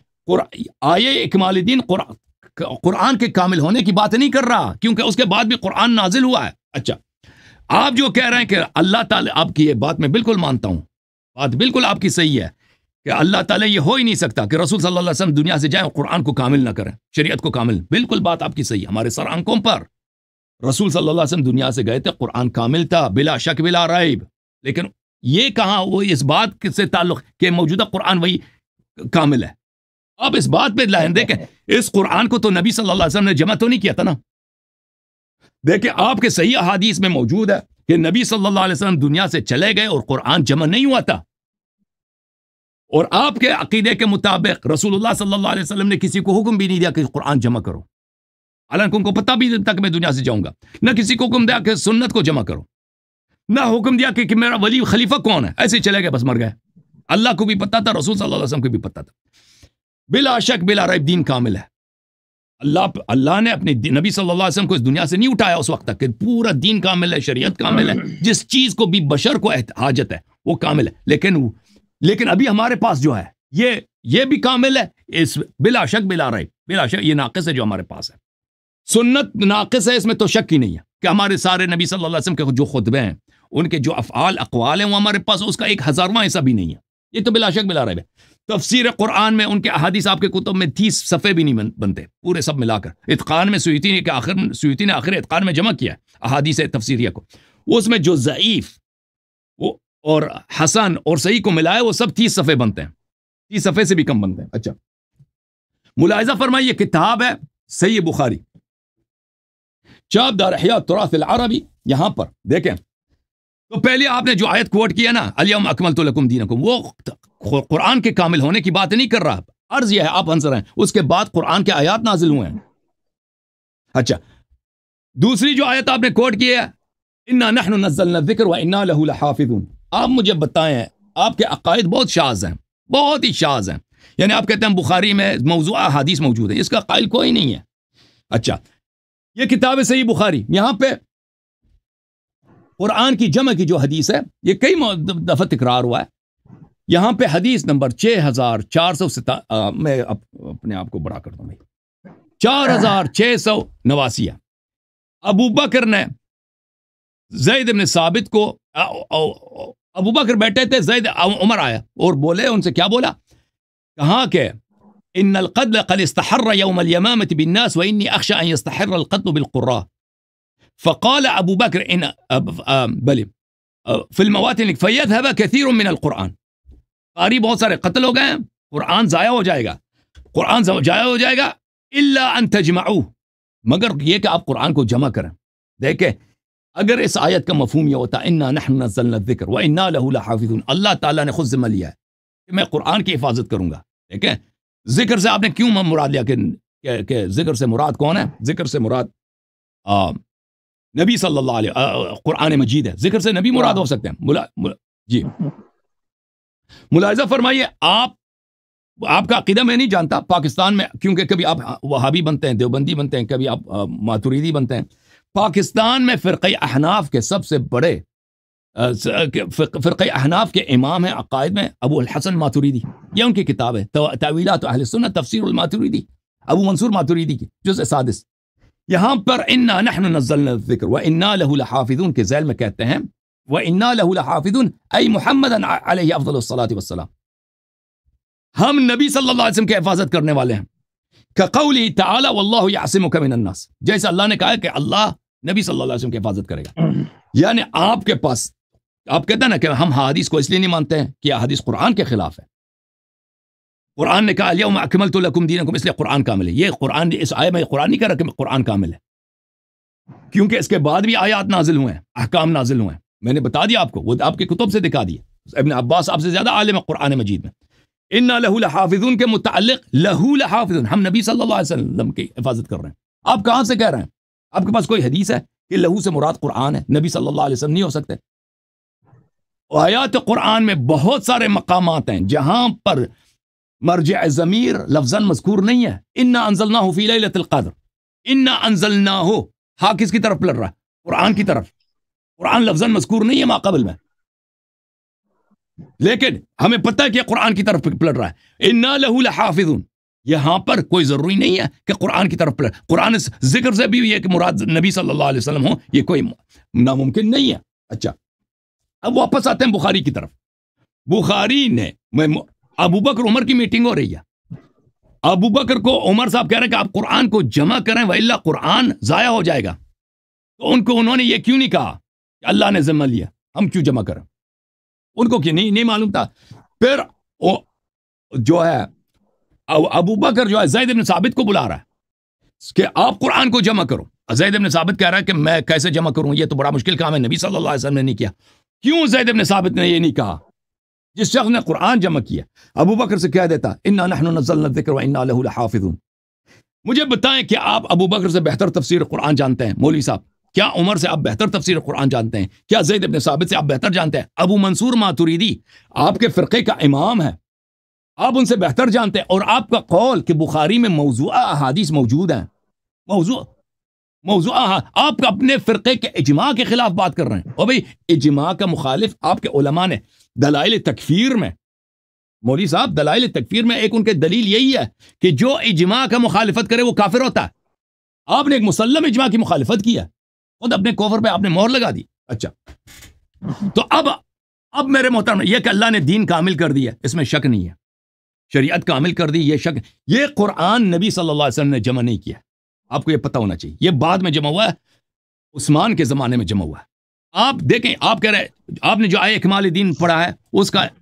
آیے اکمال الدین قرآن قرآن کے کامل ہونے کی بات نہیں کر رہا، کیونکہ اس کے بعد بھی قرآن نازل ہوا ہے۔ اچھا، آپ جو کہہ رہے ہیں کہ اللہ تعالیٰ، آپ کی یہ بات میں بالکل مانتا ہوں، بات بالکل آپ کی صحیح ہے کہ اللہ تعالیٰ یہ ہو ہی نہیں سکتا کہ رسول صلی اللہ علیہ وسلم دنیا سے جائیں اور قرآن کو کامل نہ کریں، شریعت کو کامل، بالکل بات آپ کی صحیح ہے، ہمارے سر آنکھوں پر رسول صلی اللہ علیہ وسلم دنیا سے گئے تھے، قرآن کامل تھا بلا شک بلا ریب، لیکن یہ کہاں وہ اس بات سے تعلق کہ موجودہ قرآن وہی کامل ہے۔ آپ اس بات پہ لائن دیکھیں، اس قرآن کو تو نبی صلی اللہ علیہ وسلم نے جمع تو نہیں کیا تھا نا، دیکھیں آپ کے صحیح احادیث میں موجود ہے کہ نبی صلی اللہ علیہ وسلم دنیا سے چلے گئے اور قرآن جمع نہیں ہوا تھا، اور آپ کے عقیدے کے مطابق رسول اللہ صلی اللہ علیہ وسلم نے کسی کو حکم بھی نہیں دیا کہ قرآن جمع کرو، حالانکہ ان کو پتہ بھی تک میں دنیا سے جاؤں گا، نہ کسی کو حکم دیا کہ سنت کو جمع کرو، نہ حکم دیا کہ, کہ میرا ولی خلیفہ کون ہے، ایسے چلے گئے بس مر گئے۔ اللہ کو بھی پتہ تھا، رسول صلی اللہ علیہ وسلم کو بھی پتہ تھا، بلا شک بلا ریب دین کامل ہے۔ اللہ اللہ نے اپنے نبی صلی اللہ علیہ وسلم کو اس دنیا سے نہیں اٹھایا اس وقت تک کہ پورا دین کامل ہے، شریعت کامل ہے، جس چیز کو بھی بشر کو حاجت ہے وہ کامل ہے، لیکن لیکن ابھی ہمارے پاس جو ہے یہ یہ بھی کامل ہے، اس بلا شک بلا ریب، بلا شک یہ ناقص ہے جو ہمارے پاس ہے، سنت ناقص ہے، اس میں تو شک ہی نہیں ہے کہ ہمارے سارے نبی صلی اللہ علیہ وسلم کے جو خطبے ہیں، ان کے جو افعال اقوال ہیں، وہ ہمارے پاس اس کا ایک ہزارواں حصہ بھی نہیں ہے، یہ تو بلا شک بلا ریب ہے۔ تفسیر قرآن میں ان کے احادیث آپ کے کتب میں تیس صفحے بھی نہیں بنتے پورے سب ملا کر، اتقان میں سیوطی نے کہ آخر سیوطی نے آخر اتقان میں جمع کیا ہے احادیث تفسیریہ کو، اس میں جو ضعیف اور حسن اور صحیح کو ملائے وہ سب تیس صفحے بنتے ہیں، تیس صفحے سے بھی کم بنتے ہیں۔ اچھا، ملاحظہ فرمائیے، یہ کتاب ہے صحیح بخاری، چاپ دار احیاء التراث العربی، یہاں پر دیکھیں تو پہلے آپ نے جو آیت کوٹ کیا نا، الیوم اکملت لکم دینکم، وہ قرآن کے کامل ہونے کی بات نہیں کر رہا، عرض یہ ہے آپ آنسر ہیں، اس کے بعد قرآن کے آیات نازل ہوئے ہیں۔ اچھا، دوسری جو آیت آپ نے کوٹ کی ہے، انا نحن نزلنا الذکر وانا لہ لحافظون، آپ مجھے بتائیں، آپ کے عقائد بہت شاذ ہیں، بہت ہی شاذ ہیں، یعنی آپ کہتے ہیں بخاری میں موضوع حدیث موجود ہے، اس کا قائل کوئی نہیں ہے۔ اچھا، یہ کتاب صحیح بخاری، یہاں پہ قرآن کی جمع کی جو حدیث ہے، یہ کئی دفعہ تکرار ہوا ہے، یہاں پہ حدیث نمبر چھ ہزار چار سو ستا میں اپنے آپ کو بڑا کر دوں بھائی، چار ہزار چھ سو نواسی ہے۔ ابو بکر نے زید بن ثابت کو، ابو بکر بیٹھے تھے، زید عمر آیا اور بولے، ان سے کیا بولا، کہا کہ ان القتل قد استحر يوم اليمامة بالناس واني اخشى ان يستحر القتل بالقراء، فقال ابو بکر ان بل في المواتن فيذهب كثير من القرآن، قاری بہت سارے قتل ہو گئے ہیں، قرآن ضائع ہو جائے گا، قرآن ضائع ہو جائے گا، الا ان تجمعوه، مگر یہ کہ آپ قرآن کو جمع کریں۔ دیکھیں، اگر اس آیت کا مفہوم یہ ہوتا انا نحن نزلنا الذکر وانا له لحافظون، اللہ تعالیٰ نے خود ذمہ لیا ہے کہ میں قرآن کی حفاظت کروں گا۔ دیکھیں، ذکر سے آپ نے کیوں مراد لیا کہ, کہ, کہ ذکر سے مراد کون ہے؟ ذکر سے مراد آ, نبی صلی اللہ علیہ آ, قرآن مجید ہے، ذکر سے نبی مراد ہو سکتے ہیں۔ ملا, ملا, جی ملاحظہ فرمائیے، آپ آپ کا عقیدہ میں نہیں جانتا پاکستان میں، کیونکہ کبھی آپ وہابی بنتے ہیں، دیوبندی بنتے ہیں، کبھی آپ ماتوریدی بنتے ہیں۔ پاکستان میں فرقہ احناف کے سب سے بڑے فرقہ احناف کے امام ہیں عقائد میں ابو الحسن ماتوریدی، یہ ان کی کتاب ہے تاویلات اہل سنت تفسیر الماتوریدی، ابو منصور ماتوریدی کی جزء سادس، یہاں پر انا نحن نزلنا الذکر وانا له لحافظون کے ذیل میں کہتے ہیں وانا له لحافظون ای محمد علیہ افضل الصلاۃ والسلام، ہم نبی صلی اللہ علیہ وسلم کی حفاظت کرنے والے ہیں. کقولی تعالی واللہ یعصمک من الناس، جیسے اللہ نے کہا کہ اللہ نبی صلی اللہ علیہ وسلم کی حفاظت کرے گا. یعنی آپ کے پاس، آپ کہتے ہیں نا کہ ہم حدیث کو اس لیے نہیں مانتے ہیں کہ یہ حدیث قرآن کے خلاف ہے. قرآن نے کہا الیوم اکملت لکم دینکم، اس لیے قرآن کامل ہے. یہ قرآن، اس آیت میں قرآن نہیں کہہ رہا کہ قرآن کامل ہے، کیونکہ اس کے بعد بھی آیات نازل ہوئے ہیں، احکام نازل ہوئے ہیں. میں نے بتا دیا آپ کو، وہ آپ کے کتب سے دکھا دیا. ابن عباس آپ سے زیادہ عالم ہے قرآن مجید میں. انا لہ لحافظون کے متعلق لہ لحافظون، ہم نبی صلی اللہ علیہ وسلم کی حفاظت کر رہے ہیں. آپ کہاں سے کہہ رہے ہیں؟ آپ کے پاس کوئی حدیث ہے کہ لہو سے مراد قرآن ہے؟ نبی صلی اللہ علیہ وسلم نہیں ہو سکتے. آیات قرآن میں بہت سارے مقامات ہیں جہاں پر مرجع ضمیر لفظاً مذکور نہیں ہے. انا انزلناہ فی لیلۃ القدر، انا انزلناہ، ہاں کس کی طرف پلٹ رہا ہے؟ قرآن کی طرف. قرآن لفظاً مذکور نہیں ہے ماقبل میں، لیکن ہمیں پتہ ہے کہ قرآن کی طرف پلٹ رہا ہے. انا لہ لحافظون، یہاں پر کوئی ضروری نہیں ہے کہ قرآن کی طرف پلٹ. قرآن اس ذکر سے بھی یہ کہ مراد نبی صلی اللہ علیہ وسلم ہو، یہ کوئی ناممکن نہیں ہے. اچھا، اب واپس آتے ہیں بخاری کی طرف. بخاری نے، ابو بکر عمر کی میٹنگ ہو رہی ہے. ابو بکر کو عمر صاحب کہہ رہے ہیں کہ آپ قرآن کو جمع کریں وَإِلَّا قرآن ضائع ہو جائے گا. تو ان کو انہوں نے یہ کیوں نہیں کہا کہ اللہ نے ذمہ لیا، ہم کیوں جمع کریں؟ ان کو کہ نہیں نہیں معلوم تھا. پھر جو ہے ابو بکر جو ہے زید بن ثابت کو بلا رہا ہے کہ آپ قرآن کو جمع کرو. زید بن ثابت کہہ رہا ہے کہ میں کیسے جمع کروں، یہ تو بڑا مشکل کام ہے، نبی صلی اللہ علیہ وسلم نے نہیں کیا. کیوں زید بن ثابت نے یہ نہیں کہا؟ جس شخص نے قرآن جمع کیا ابو بکر سے کہہ دیتا انا نحن نزلنا الذکر وانا لہ لحافظون. مجھے بتائیں کہ آپ ابو بکر سے بہتر تفسیر قرآن جانتے ہیں مولوی صاحب؟ کیا عمر سے آپ بہتر تفسیر قرآن جانتے ہیں؟ کیا زید بن ثابت سے آپ بہتر جانتے ہیں؟ ابو منصور ماتوریدی آپ کے فرقے کا امام ہے، آپ ان سے بہتر جانتے ہیں. اور آپ کا قول کہ بخاری میں موضوعہ احادیث موجود ہیں، موضوع موضوعہ، آپ اپنے فرقے کے اجماع کے خلاف بات کر رہے ہیں. اور بھئی اجماع کا مخالف آپ کے علماء نے دلائل تکفیر میں، مولوی صاحب دلائل تکفیر میں ایک ان کے دلیل یہی ہے کہ جو اجماع کا مخالفت کرے وہ کافر ہوتا ہے. آپ نے ایک مسلم اجماع کی مخالفت کیا، خود اپنے کوفر پہ آپ نے مہر لگا دی. اچھا، تو اب اب میرے محترم، یہ کہ اللہ نے دین کامل کر دیا اس میں شک نہیں ہے، شریعت کامل کر دی، یہ شک. یہ قرآن نبی صلی اللہ علیہ وسلم نے جمع نہیں کیا، آپ کو یہ پتہ ہونا چاہیے. یہ بعد میں جمع ہوا ہے، عثمان کے زمانے میں جمع ہوا ہے. آپ دیکھیں، آپ کہہ رہے آپ نے جو آئے اکمال دین پڑھا ہے اس کا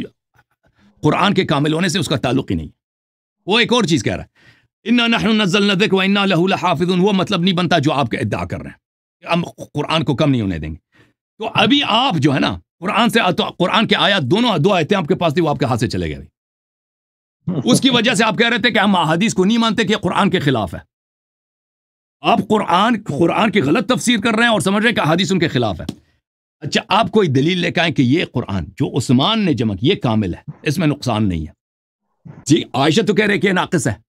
قرآن کے کامل ہونے سے اس کا تعلق ہی نہیں. وہ ایک اور چیز کہہ رہا ہے، انا نحن نزلنا الذکر وانا لہ لحافظون. وہ مطلب نہیں بنتا جو آپ کے ادعا کر رہے ہیں کہ ہم قرآن کو کم نہیں ہونے دیں گے. تو ابھی آپ جو ہے نا قرآن سے، تو قرآن کے آیات دونوں دو آیتیں آپ کے پاس تھی، وہ آپ کے ہاتھ سے چلے گئے. اس کی وجہ سے آپ کہہ رہے تھے کہ ہم احادیث کو نہیں مانتے کہ قرآن کے خلاف ہے. آپ قرآن قرآن کی غلط تفسیر کر رہے ہیں اور سمجھ رہے ہیں کہ حدیث ان کے خلاف ہے. اچھا، آپ کوئی دلیل لے کے آئیں کہ یہ قرآن جو عثمان نے جمع کیا یہ کامل ہے، اس میں نقصان نہیں ہے. جی، عائشہ تو کہہ رہے کہ یہ ناقص ہے،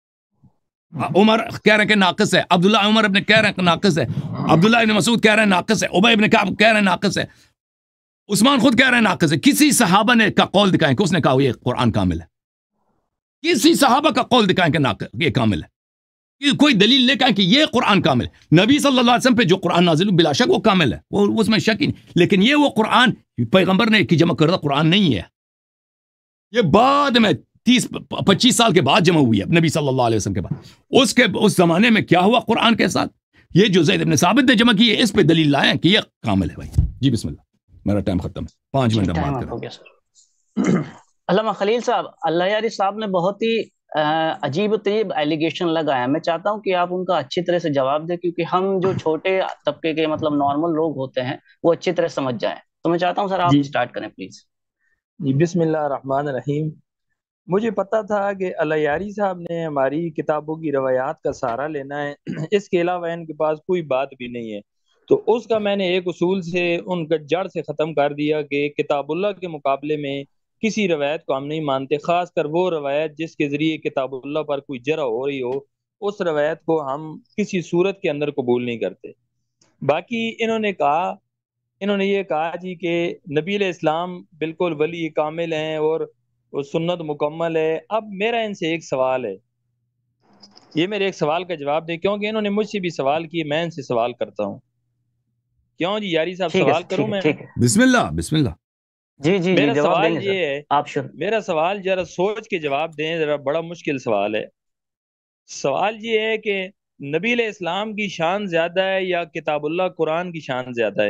عمر کہہ رہے کہ ناقص ہے، عبداللہ عمر ابن کہہ رہے ہیں کہ ناقص ہے، عبداللہ ابن مسعود کہہ رہے ہیں ناقص ہے، ابی ابن کعب کہہ رہے ہیں ناقص ہے، عثمان خود کہہ رہے ہیں ناقص ہے. کسی صحابہ نے کا قول دکھائیں کہ اس نے کہا یہ قرآن کامل ہے. کسی صحابہ کا قول دکھائیں کہ ناقص یہ کامل ہے. کوئی دلیل لے کے آئیں کہ یہ قرآن کامل ہے. نبی صلی اللہ علیہ وسلم پہ جو قرآن نازل بلا شک وہ کامل ہے، وہ اس میں شک ہی نہیں. لیکن یہ وہ قرآن پیغمبر نے کی جمع کردہ قرآن نہیں ہے، یہ بعد میں تیس پچیس سال کے بعد جمع ہوئی ہے نبی صلی اللہ علیہ وسلم کے بعد. اس کے اس زمانے میں کیا ہوا قرآن کے ساتھ؟ یہ جو زید بن ثابت نے جمع کی ہے اس پہ دلیل لائیں کہ یہ کامل ہے. بھائی جی بسم اللہ، میرا ٹائم ختم ہے، پانچ منٹ ہم بات کریں. علامہ خلیل صاحب، اللہ یاری صاحب نے بہت ہی عجیب و طریب ایلیگیشن لگایا. میں چاہتا ہوں کہ آپ ان کا اچھی طرح سے جواب دیں، کیونکہ ہم جو چھوٹے طبقے کے مطلب نارمل لوگ ہوتے ہیں وہ اچھی طرح سمجھ جائیں. تو میں چاہتا ہوں سر آپ سٹارٹ کریں پلیز. جی بسم اللہ الرحمن الرحیم. مجھے پتا تھا کہ اللہ یاری صاحب نے ہماری کتابوں کی روایات کا سہارا لینا ہے، اس کے علاوہ ان کے پاس کوئی بات بھی نہیں ہے. تو اس کا میں نے ایک اصول سے ان کا جڑ سے ختم کر دیا کہ کتاب اللہ کے مقابلے میں کسی روایت کو ہم نہیں مانتے، خاص کر وہ روایت جس کے ذریعے کتاب اللہ پر کوئی جرح ہو رہی ہو، اس روایت کو ہم کسی صورت کے اندر قبول نہیں کرتے. باقی انہوں نے کہا انہوں نے یہ کہا جی کہ نبی علیہ السلام بالکل ولی کامل ہیں اور سنت مکمل ہے. اب میرا ان سے ایک سوال ہے، یہ میرے ایک سوال کا جواب دے، کیونکہ انہوں نے مجھ سے بھی سوال کیے، میں ان سے سوال کرتا ہوں. کیوں جی یاری صاحب سوال کروں میں؟ بسم اللہ بسم اللہ. جی جی میرا جی جواب سوال دیں گے یہ سر، ہے آپ شروع. میرا سوال ذرا سوچ کے جواب دیں، ذرا بڑا مشکل سوال ہے. سوال یہ ہے کہ نبی علیہ السلام کی شان زیادہ ہے یا کتاب اللہ قرآن کی شان زیادہ ہے؟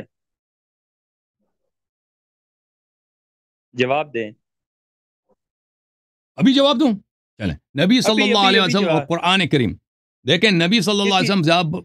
جواب دیں. ابھی جواب دوں؟ چلیں. نبی صلی ابھی اللہ ابھی علیہ ابھی وسلم اور جواب. قرآن کریم، دیکھیں نبی صلی اللہ کس علیہ کی وسلم زیادہ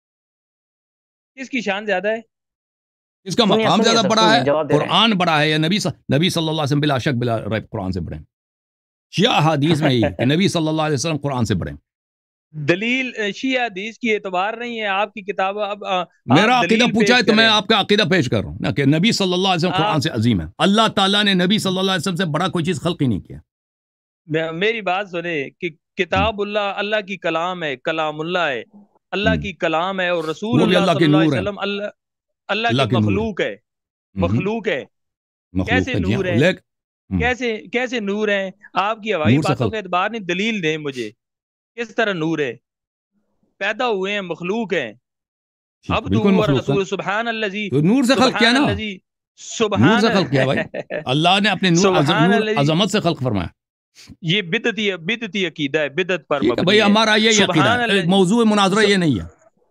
کس کی شان زیادہ ہے؟ اس کا سنیے مقام سنیے زیادہ سر، بڑا سنیے ہے، جواب دے رہے ہیں. قرآن بڑا ہے، یا نبی ص... نبی صلی اللہ علیہ وسلم بلا شک بلا ریب قرآن سے بڑے ہیں. شیعہ حدیث میں یہی کہ نبی صلی اللہ علیہ وسلم قرآن سے بڑے ہیں. دلیل شیعہ حدیث کی اعتبار نہیں ہے آپ کی کتاب. اب آ، میرا آپ عقیدہ دلیل پوچھا ہے پیش تو میں کریں. آپ کا عقیدہ پیش کر رہا ہوں نا کہ نبی صلی اللہ علیہ وسلم قرآن آپ سے عظیم ہے. اللہ تعالیٰ نے نبی صلی اللہ علیہ وسلم سے بڑا کوئی چیز خلق ہی نہیں کیا. میں- میری بات سنیں کہ ہم، کتاب اللہ اللہ کی کلام ہے، کلام اللہ ہے، اللہ ہم، کی کلام ہے، اور رسول وہ بھی اللہ اللہ صلی کے اللہ علیہ نور ہیں، وسلم اللہ اللہ اللہ کی کے نور ہیں. مخلوق ہے. ہم، مخلوق ہے. مخلوق کیسے ہے جی نور ہاں، ہے؟ لیک ہم، کیسے کیسے نور ہے؟ آپ کی ہوائی نور سے باتوں خلق. کا اعتبار نہیں، دلیل دیں مجھے کس طرح نور ہے. پیدا ہوئے ہیں، مخلوق ہیں. ٹھیک ہے، عبدہ بالکل و مخلوق ہے. رسول سبحان الذی تو نور سے خلق کیا سبحان نا، الذی نور سبحان سے خلق کیا بھائی. اللہ نے اپنے نور عظم سبحان نور الذی. عظمت سے خلق فرمایا. یہ بدعتی بدعتی عقیدہ ہے، بدعت پر ٹھیک ہے بھائی، مبنی ہے. ہمارا یہی عقیدہ سبحان ہے، ایک اللہ. موضوع مناظرہ یہ نہیں ہے.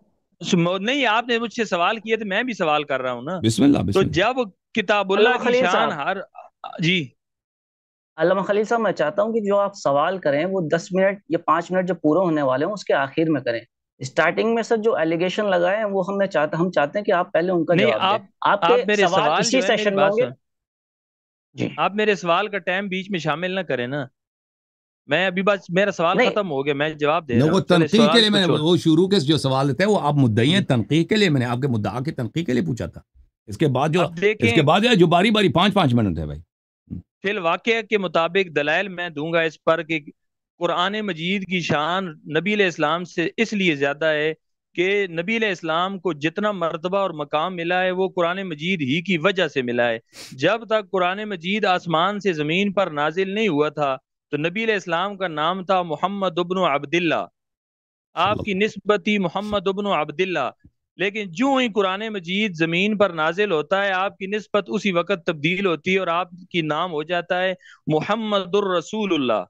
نہیں، آپ نے مجھ سے سوال کیے تو میں بھی سوال کر رہا ہوں نا. بسم اللہ تو بسم اللہ. جب کتاب اللہ علامہ کی خلیل شان صاحب، ہر جی علامہ خلیل صاحب میں چاہتا ہوں کہ جو آپ سوال کریں وہ دس منٹ یا پانچ منٹ جو پورے ہونے والے ہیں اس کے آخر میں کریں. اسٹارٹنگ میں سر جو ایلیگیشن لگائے ہیں وہ ہم چاہتے ہم چاہتے ہیں کہ آپ پہلے ان کا نہیں، جواب دیں. آپ آپ آپ کے میرے سوال سوال اسی جو ہے میری سیشن میں بات ہوں گے. سن جی آپ میرے سوال کا ٹائم بیچ میں شامل نہ کریں نا. میں ابھی بس میرا سوال نہیں ختم ہو گیا، میں جواب دے نہ رہا وہ ہوں. چلے تنقیح کے سوال لیے کو میں نے چھوڑ. وہ شروع کے جو سوال لیتے ہیں وہ آپ مدعی ہیں جی. تنقیح کے لیے، میں نے آپ کے مدعا کی تنقیح کے لیے پوچھا تھا. اس کے بعد جو اب اس دیکھیں، کے بعد جو باری باری پانچ پانچ منٹ ہے بھائی. فی الواقع کے مطابق دلائل میں دوں گا اس پر کہ قرآن مجید کی شان نبی علیہ السلام سے اس لیے زیادہ ہے کہ نبی علیہ السلام کو جتنا مرتبہ اور مقام ملا ہے وہ قرآن مجید ہی کی وجہ سے ملا ہے. جب تک قرآن مجید آسمان سے زمین پر نازل نہیں ہوا تھا تو نبی علیہ السلام کا نام تھا محمد ابن عبداللہ. صلی آپ کی اللہ. نسبت تھی محمد ابن عبداللہ. لیکن جو ہی قرآن مجید زمین پر نازل ہوتا ہے آپ کی نسبت اسی وقت تبدیل ہوتی ہے اور آپ کی نام ہو جاتا ہے محمد الرسول اللہ.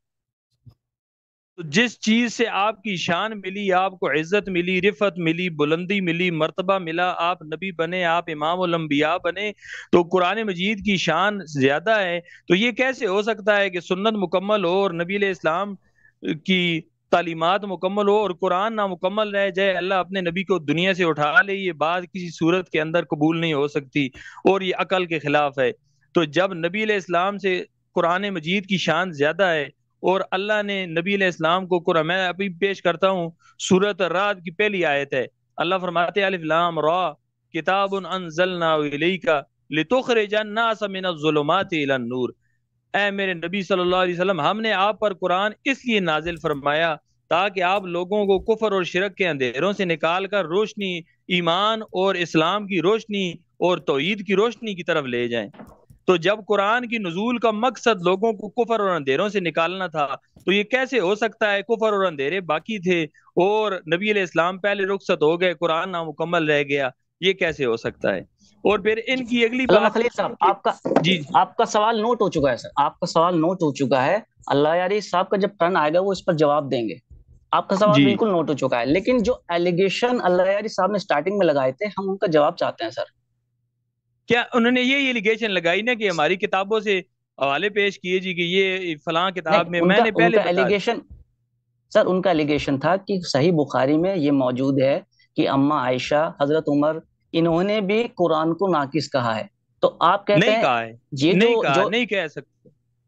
تو جس چیز سے آپ کی شان ملی، آپ کو عزت ملی، رفت ملی، بلندی ملی، مرتبہ ملا، آپ نبی بنے، آپ امام الانبیاء بنے، تو قرآن مجید کی شان زیادہ ہے. تو یہ کیسے ہو سکتا ہے کہ سنت مکمل ہو اور نبی علیہ السلام کی تعلیمات مکمل ہو اور قرآن نامکمل رہ جائے، اللہ اپنے نبی کو دنیا سے اٹھا لے؟ یہ بات کسی صورت کے اندر قبول نہیں ہو سکتی اور یہ عقل کے خلاف ہے. تو جب نبی علیہ السلام سے قرآن مجید کی شان زیادہ ہے اور اللہ نے نبی علیہ السلام کو قرآن، میں ابھی پیش کرتا ہوں سورۃ الرعد کی پہلی آیت ہے. اللہ فرماتے ہیں الف لام را کتاب انزلنا الیک لتخرج الناس من الظلمات الی النور. اے میرے نبی صلی اللہ علیہ وسلم، ہم نے آپ پر قرآن اس لیے نازل فرمایا تاکہ آپ لوگوں کو کفر اور شرک کے اندھیروں سے نکال کر روشنی، ایمان اور اسلام کی روشنی اور توحید کی روشنی کی طرف لے جائیں. تو جب قرآن کی نزول کا مقصد لوگوں کو کفر اور اندھیروں سے نکالنا تھا تو یہ کیسے ہو سکتا ہے کفر اور اندھیرے باقی تھے اور نبی علیہ السلام پہلے رخصت ہو گئے، قرآن نامکمل رہ گیا؟ یہ کیسے ہو سکتا ہے؟ اور پھر ان کی اگلی علامہ بات خلیل صاحب، کہ آپ کا جی آپ کا سوال نوٹ ہو چکا ہے سر، آپ کا سوال نوٹ ہو چکا ہے. اللہ یاری صاحب کا جب ٹرن آئے گا وہ اس پر جواب دیں گے. آپ کا سوال جی بالکل نوٹ ہو چکا ہے، لیکن جو ایلیگیشن اللہ یاری صاحب نے سٹارٹنگ میں لگائے تھے ہم ان کا جواب چاہتے ہیں سر. کیا انہوں نے یہ ایلیگیشن لگائی نا کہ ہماری کتابوں سے حوالے پیش کیے جی کہ یہ فلاں کتاب نہیں، میں؟ ان میں کا نے ان پہلے کا بتا ایلیگیشن سر، ان کا ایلیگیشن تھا کہ صحیح بخاری میں یہ موجود ہے کہ اما عائشہ، حضرت عمر، انہوں نے بھی قرآن کو ناقص کہا ہے. تو آپ کہتے نہیں ہیں کہا ہے، یہ جو نہیں کہا، جو نہیں کہہ سکتے،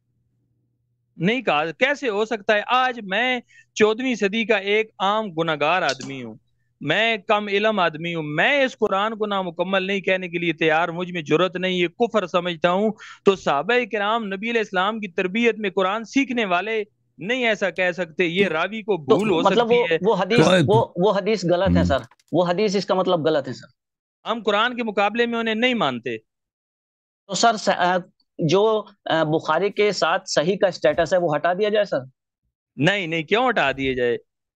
نہیں کہا. کیسے ہو سکتا ہے؟ آج میں چودہویں صدی کا ایک عام گناہگار آدمی ہوں، میں کم علم آدمی ہوں، میں اس قرآن کو نامکمل نہیں کہنے کے لیے تیار، مجھ میں جرت نہیں، یہ کفر سمجھتا ہوں. تو صحابہ کرام نبی علیہ السلام کی تربیت میں قرآن سیکھنے والے نہیں ایسا کہہ سکتے. یہ راوی کو تو بھول ہو مطلب سکتی وہ ہے. وہ حدیث وہ وہ حدیث غلط ہے ہم، سر، وہ حدیث اس کا مطلب غلط ہے سر. ہم قرآن کے مقابلے میں انہیں نہیں مانتے. تو سر س- آ، جو آ، بخاری کے ساتھ صحیح کا اسٹیٹس ہے وہ ہٹا دیا جائے سر. نہیں نہیں، کیوں ہٹا دیے جائے؟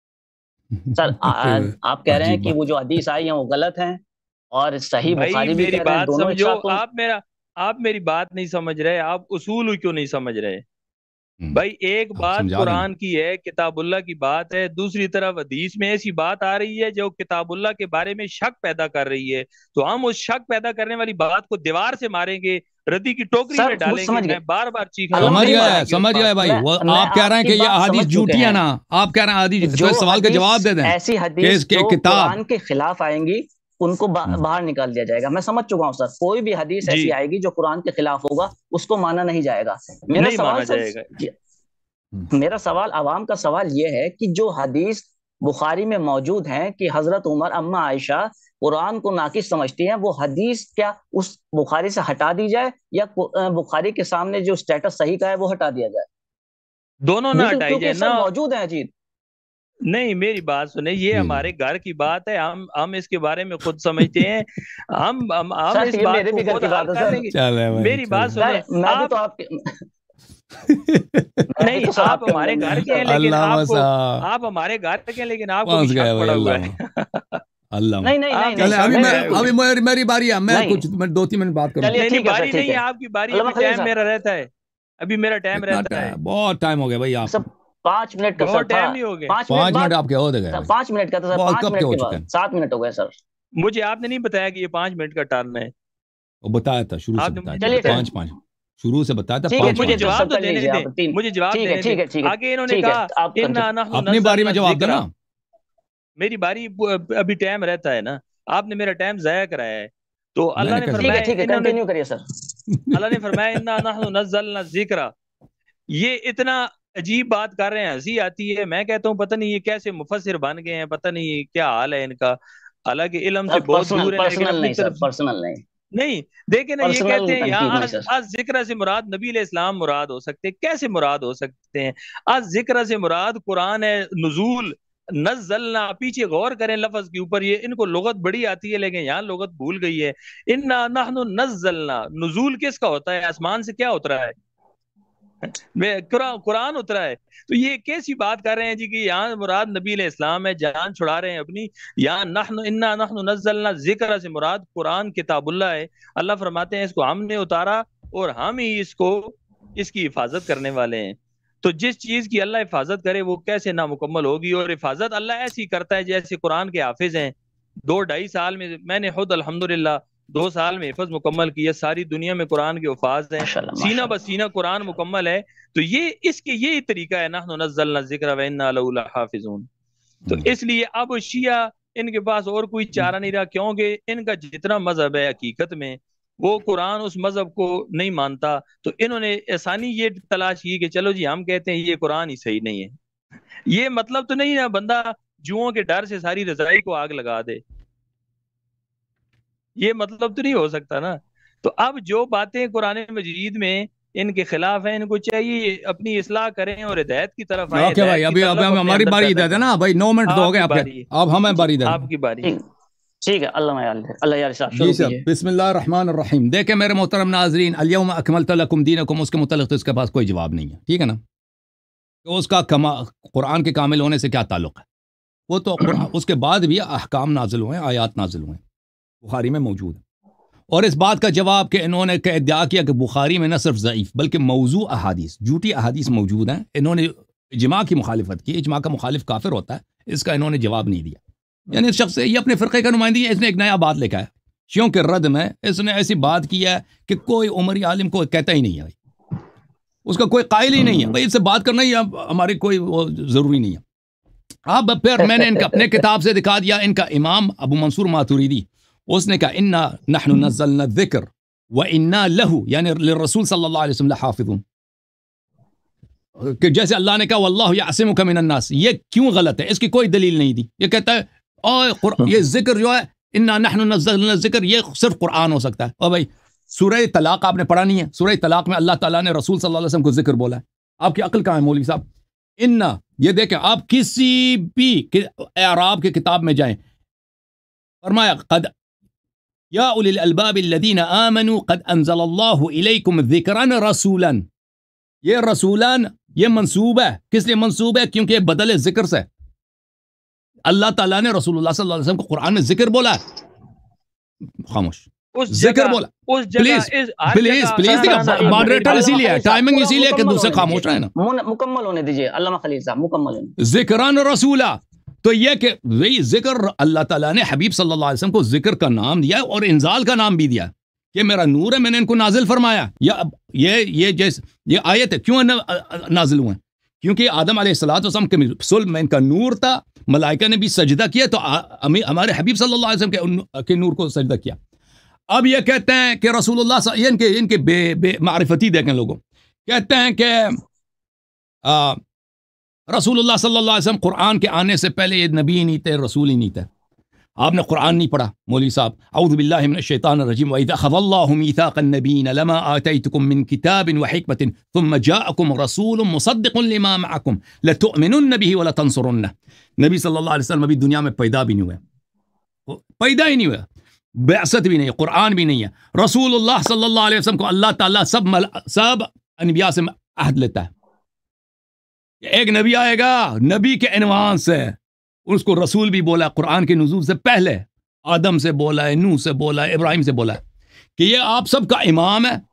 سر آ- آ، آپ کہہ رہے ہیں عجیب کہ بات. وہ جو حدیث آئی ہیں وہ غلط ہیں اور صحیح بھائی بخاری بھی میری کہہ رہے ہیں، بات دونوں ایک سمجھو، ساتھ تو. آپ میرا آپ میری بات نہیں سمجھ رہے, آپ اصول کیوں نہیں سمجھ رہے بھائی؟ ایک بات قرآن کی ہے, کتاب اللہ کی بات ہے, دوسری طرف حدیث میں ایسی بات آ رہی ہے جو کتاب اللہ کے بارے میں شک پیدا کر رہی ہے, تو ہم اس شک پیدا کرنے والی بات کو دیوار سے ماریں گے, ردی کی ٹوکری میں ڈالیں گے. میں بار بار چیخ سمجھ گیا سمجھ گیا بھائی, آپ کہہ رہے ہیں کہ یہ احادیث جھوٹی ہے نا, آپ کہہ رہے ہیں احادیث, تو اس سوال کا جواب دے دیں. ایسی حدیث جو قرآن کے خلاف آئیں گی ان کو باہر نکال دیا جائے گا. میں سمجھ چکا ہوں سر, کوئی بھی حدیث ایسی آئے گی جو قرآن کے خلاف ہوگا اس کو مانا نہیں جائے گا. میرا سوال سر, میرا سوال عوام کا سوال یہ ہے کہ جو حدیث بخاری میں موجود ہیں کہ حضرت عمر اما عائشہ قرآن کو ناقص سمجھتی ہیں, وہ حدیث کیا اس بخاری سے ہٹا دی جائے یا بخاری کے سامنے جو سٹیٹس صحیح کا ہے وہ ہٹا دیا جائے؟ دونوں نہ ہٹائی جائے نا, موجود ہیں جی. نہیں میری بات سنیں, یہ ہمارے گھر کی بات ہے, ہم ہم اس کے بارے میں خود سمجھتے ہیں, ہم ہم اس بات کو خود حل کر لیں گے. میری بات سنیں, میں تو آپ نہیں آپ ہمارے گھر کے ہیں لیکن آپ کو آپ ہمارے گھر کے ہیں لیکن آپ کو بھی شک پڑا ہوا ہے. اللہ نہیں نہیں نہیں, ابھی میری باری ہے, میں کچھ دو تین منٹ بات کروں. باری نہیں ہے آپ کی, باری ٹائم میرا رہتا ہے, ابھی میرا ٹائم رہتا ہے. بہت ٹائم ہو گیا بھائی, آپ پانچ منٹ کا بہت ٹائم نہیں ہو گیا. پانچ منٹ آپ کے ہو گئے, پانچ منٹ کا تھا, پانچ منٹ کے بعد سات منٹ ہو گئے سر. مجھے آپ نے نہیں بتایا کہ یہ پانچ منٹ کا ٹرن ہے. وہ بتایا تھا شروع سے, بتایا پانچ پانچ شروع سے بتایا تھا. مجھے جواب تو دینے دیں, مجھے جواب دینے دیں. آگے انہوں نے کہا اپنی باری میں جواب دینا. میری باری ابھی ٹائم رہتا ہے نا, آپ نے میرا ٹائم ضائع کرایا ہے. تو اللہ نے فرمایا, کنٹینیو کریے سر. اللہ نے فرمایا انا نحن نزلنا الذکر. یہ اتنا عجیب بات کر رہے ہیں, ہنسی آتی ہے. میں کہتا ہوں پتہ نہیں یہ کیسے مفسر بن گئے ہیں, پتہ نہیں کیا حال ہے ان کا. حالانکہ علم سے بہت دور ہے, لیکن اپنی طرف پرسنل نہیں نہیں دیکھیں نا, یہ کہتے ہیں یہاں از ذکر سے مراد نبی علیہ السلام مراد ہو سکتے ہیں. کیسے مراد ہو سکتے ہیں؟ از ذکر سے مراد قرآن ہے, نزول نزلنا. پیچھے غور کریں لفظ کے اوپر, یہ ان کو لغت بڑی آتی ہے لیکن یہاں لغت بھول گئی ہے. انا نحن نزلنا, نزول کس کا ہوتا ہے؟ آسمان سے کیا اترا ہے؟ قرآن اترا ہے. تو یہ کیسی بات کر رہے ہیں جی کہ یہاں مراد نبی علیہ السلام ہے, جان چھڑا رہے ہیں اپنی. یہاں نحن انا نحن نزلنا ذکر سے مراد قرآن کتاب اللہ ہے. اللہ فرماتے ہیں اس کو ہم نے اتارا اور ہم ہی اس کو اس کی حفاظت کرنے والے ہیں. تو جس چیز کی اللہ حفاظت کرے وہ کیسے نامکمل ہوگی؟ اور حفاظت اللہ ایسی کرتا ہے جیسے قرآن کے حافظ ہیں. دو ڈھائی سال میں میں نے خود الحمدللہ دو سال میں حفظ مکمل کیا. ساری دنیا میں قرآن کے حفاظ ہیں, سینہ بسینہ قرآن مکمل ہے. تو یہ اس کے یہی طریقہ ہے, نحن نزلنا الذکر وانا لہ لحافظون. تو اس لیے اب شیعہ ان کے پاس اور کوئی چارہ نہیں رہا, کیونکہ ان کا جتنا مذہب ہے حقیقت میں وہ قرآن اس مذہب کو نہیں مانتا. تو انہوں نے آسانی یہ تلاش کی کہ چلو جی ہم کہتے ہیں یہ قرآن ہی صحیح نہیں ہے. یہ مطلب تو نہیں ہے بندہ جوؤں کے ڈر سے ساری رضائی کو آگ لگا دے, یہ مطلب تو نہیں ہو سکتا نا. تو اب جو باتیں قرآن مجید میں ان کے خلاف ہیں, ان کو چاہیے اپنی اصلاح کریں اور ہدایت کی طرف آئیں. اوکے بھائی, ابھی اب ہماری باری دے دیں نا بھائی, نو منٹ تو ہو گئے آپ کے, اب ہمیں باری دیں. آپ کی باری. ٹھیک ہے, اللہ اللہ یار صاحب جی سر. بسم اللہ الرحمن الرحیم. دیکھیں میرے محترم ناظرین, الیوم اکملت لکم دینکم, اس کے متعلق تو اس کے پاس کوئی جواب نہیں ہے, ٹھیک ہے نا. تو اس کا قرآن کے کامل ہونے سے کیا تعلق ہے؟ وہ تو اس کے بعد بھی احکام نازل ہوئے, آیات نازل ہوئے, بخاری میں موجود ہے. اور اس بات کا جواب کہ انہوں نے ادعا کیا کہ بخاری میں نہ صرف ضعیف بلکہ موضوع احادیث, جھوٹی احادیث موجود ہیں. انہوں نے اجماع کی مخالفت کی. اجماع کا مخالف کافر ہوتا ہے, اس کا انہوں نے جواب نہیں دیا. یعنی اس شخص یہ اپنے فرقے کا نمائندگی, اس نے ایک نیا بات لے کے آیا شیعوں کے رد میں. اس نے ایسی بات کی ہے کہ کوئی عمری عالم کو کہتا ہی نہیں ہے, اس کا کوئی قائل ہی نہیں ہے. بھائی اس سے بات کرنا ہی ہماری کوئی ضروری نہیں ہے. اب پھر میں نے ان کا اپنے کتاب سے دکھا دیا, ان کا امام ابو منصور ماتوریدی, اس نے کہا انا نحن نزلنا الذکر وانا لہ, یعنی للرسول صلی اللہ علیہ وسلم لحافظون, کہ جیسے اللہ نے کہا واللہ یعصمک من الناس. یہ کیوں غلط ہے؟ اس کی کوئی دلیل نہیں دی. یہ کہتا ہے اوہ یہ ذکر جو ہے انا نحن نزلنا الذکر, یہ صرف قرآن ہو سکتا ہے. اور بھائی سورہ طلاق آپ نے پڑھا نہیں ہے؟ سورہ طلاق میں اللہ تعالیٰ نے رسول صلی اللہ علیہ وسلم کو ذکر بولا ہے. آپ کی عقل کہاں ہے مولوی صاحب؟ انا, یہ دیکھیں آپ کسی بھی اعراب کی کتاب میں جائیں, فرمایا قد یا اولی الالباب الذین آمنوا قد انزل اللہ الیکم ذکرا رسولا. یہ رسولان یہ منصوب ہے. کس لیے منصوب ہے؟ کیونکہ یہ بدل ذکر سے. اللہ تعالیٰ نے رسول اللہ صلی اللہ علیہ وسلم کو قرآن میں ذکر بولا ہے. خاموش. اس ذکر بولا. اس جگہ پلیز پلیز پلیز ماڈریٹر اسی لیے ٹائمنگ اسی لیے کہ دوسرے خاموش رہے نا. مکمل ہونے دیجیے علامہ خلیل صاحب, مکمل ہونے. ذکران رسولا, تو یہ کہ وہی ذکر اللہ تعالیٰ نے حبیب صلی اللہ علیہ وسلم کو ذکر کا نام دیا اور انزال کا نام بھی دیا کہ میرا نور ہے, میں نے ان کو نازل فرمایا. یا یہ یہ جیسے یہ آیت ہے کیوں نازل ہوئے, کیونکہ آدم علیہ الصلوۃ والسلام کے صلب میں ان کا نور تھا, ملائکہ نے بھی سجدہ کیا تو ہمارے حبیب صلی اللہ علیہ وسلم کے نور کو سجدہ کیا. اب یہ کہتے ہیں کہ رسول اللہ یہ ان کے ان کے بے بے معرفتی دیکھیں لوگوں, کہتے ہیں کہ آ, رسول اللہ صلی اللہ علیہ وسلم قرآن کے آنے سے پہلے یہ نبی نہیں تھے, رسول ہی نہیں تھے. آپ نے قرآن نہیں پڑھا مولوی صاحب. اعوذ باللہ من الشیطان الرجیم. وَإِذَا أَخَذَ اللَّهُ مِيثَاقَ النَّبِيِّينَ لَمَا آتَيْتُكُم مِّن كِتَابٍ وَحِكْمَةٍ ثُمَّ جَاءَكُمْ رَسُولٌ مُصَدِّقٌ لِّمَا مَعَكُمْ لَتُؤْمِنُنَّ بِهِ وَلَتَنصُرُنَّهُ. نبی صلی اللہ علیہ وسلم ابھی دنیا میں پیدا بھی نہیں ہوئے, پیدا ہی نہیں ہوئے, بعثت بھی نہیں ہے, قرآن بھی نہیں ہے. رسول اللہ صلی اللہ علیہ وسلم کو اللہ تعالیٰ سب مل... سب انبیاء سے عہد لیتا ہے. ایک نبی آئے گا, نبی کے عنوان سے اس کو رسول بھی بولا, قرآن کے نزول سے پہلے آدم سے بولا ہے, نوح سے بولا ہے, ابراہیم سے بولا ہے کہ یہ آپ سب کا امام ہے.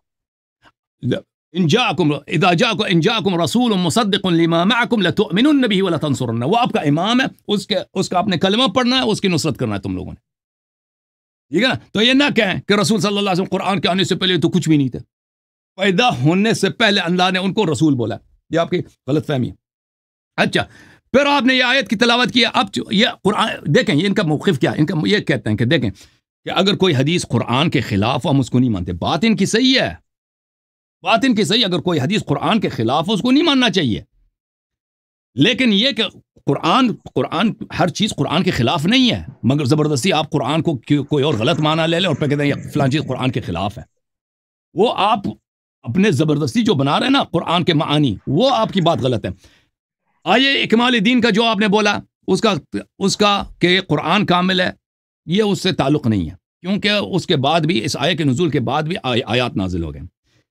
ان جاءکم اذا جاءکم ان جاءکم رسول مصدق لما معکم لتؤمنن به ولتنصرنہ. وہ آپ کا امام ہے, اس کے اس کا آپ نے کلمہ پڑھنا ہے, اس کی نصرت کرنا ہے تم لوگوں نے, ٹھیک ہے نا. تو یہ نہ کہیں کہ رسول صلی اللہ علیہ وسلم قرآن کے آنے سے پہلے تو کچھ بھی نہیں تھے, پیدا ہونے سے پہلے اللہ نے ان کو رسول بولا. یہ آپ کی غلط فہمی ہے. اچھا, پھر آپ نے یہ آیت کی تلاوت کی. اب یہ قرآن دیکھیں, یہ ان کا موقف کیا, ان کا یہ کہتے ہیں کہ دیکھیں کہ اگر کوئی حدیث قرآن کے خلاف ہو ہم اس کو نہیں مانتے. بات ان کی صحیح ہے, بات ان کی صحیح. اگر کوئی حدیث قرآن کے خلاف ہو اس کو نہیں ماننا چاہیے, لیکن یہ کہ قرآن قرآن ہر چیز قرآن کے خلاف نہیں ہے, مگر زبردستی آپ قرآن کو کوئی اور غلط معنی لے لیں اور پھر کہتے ہیں یہ فلاں چیز قرآن کے خلاف ہے. وہ آپ اپنے زبردستی جو بنا رہے ہیں نا قرآن کے معانی, وہ آپ کی بات غلط ہے. آئیے اکمال دین کا جو آپ نے بولا اس کا اس کا کہ قرآن کامل ہے, یہ اس سے تعلق نہیں ہے, کیونکہ اس کے بعد بھی اس آیت کے نزول کے بعد بھی آی آیات نازل ہو گئے.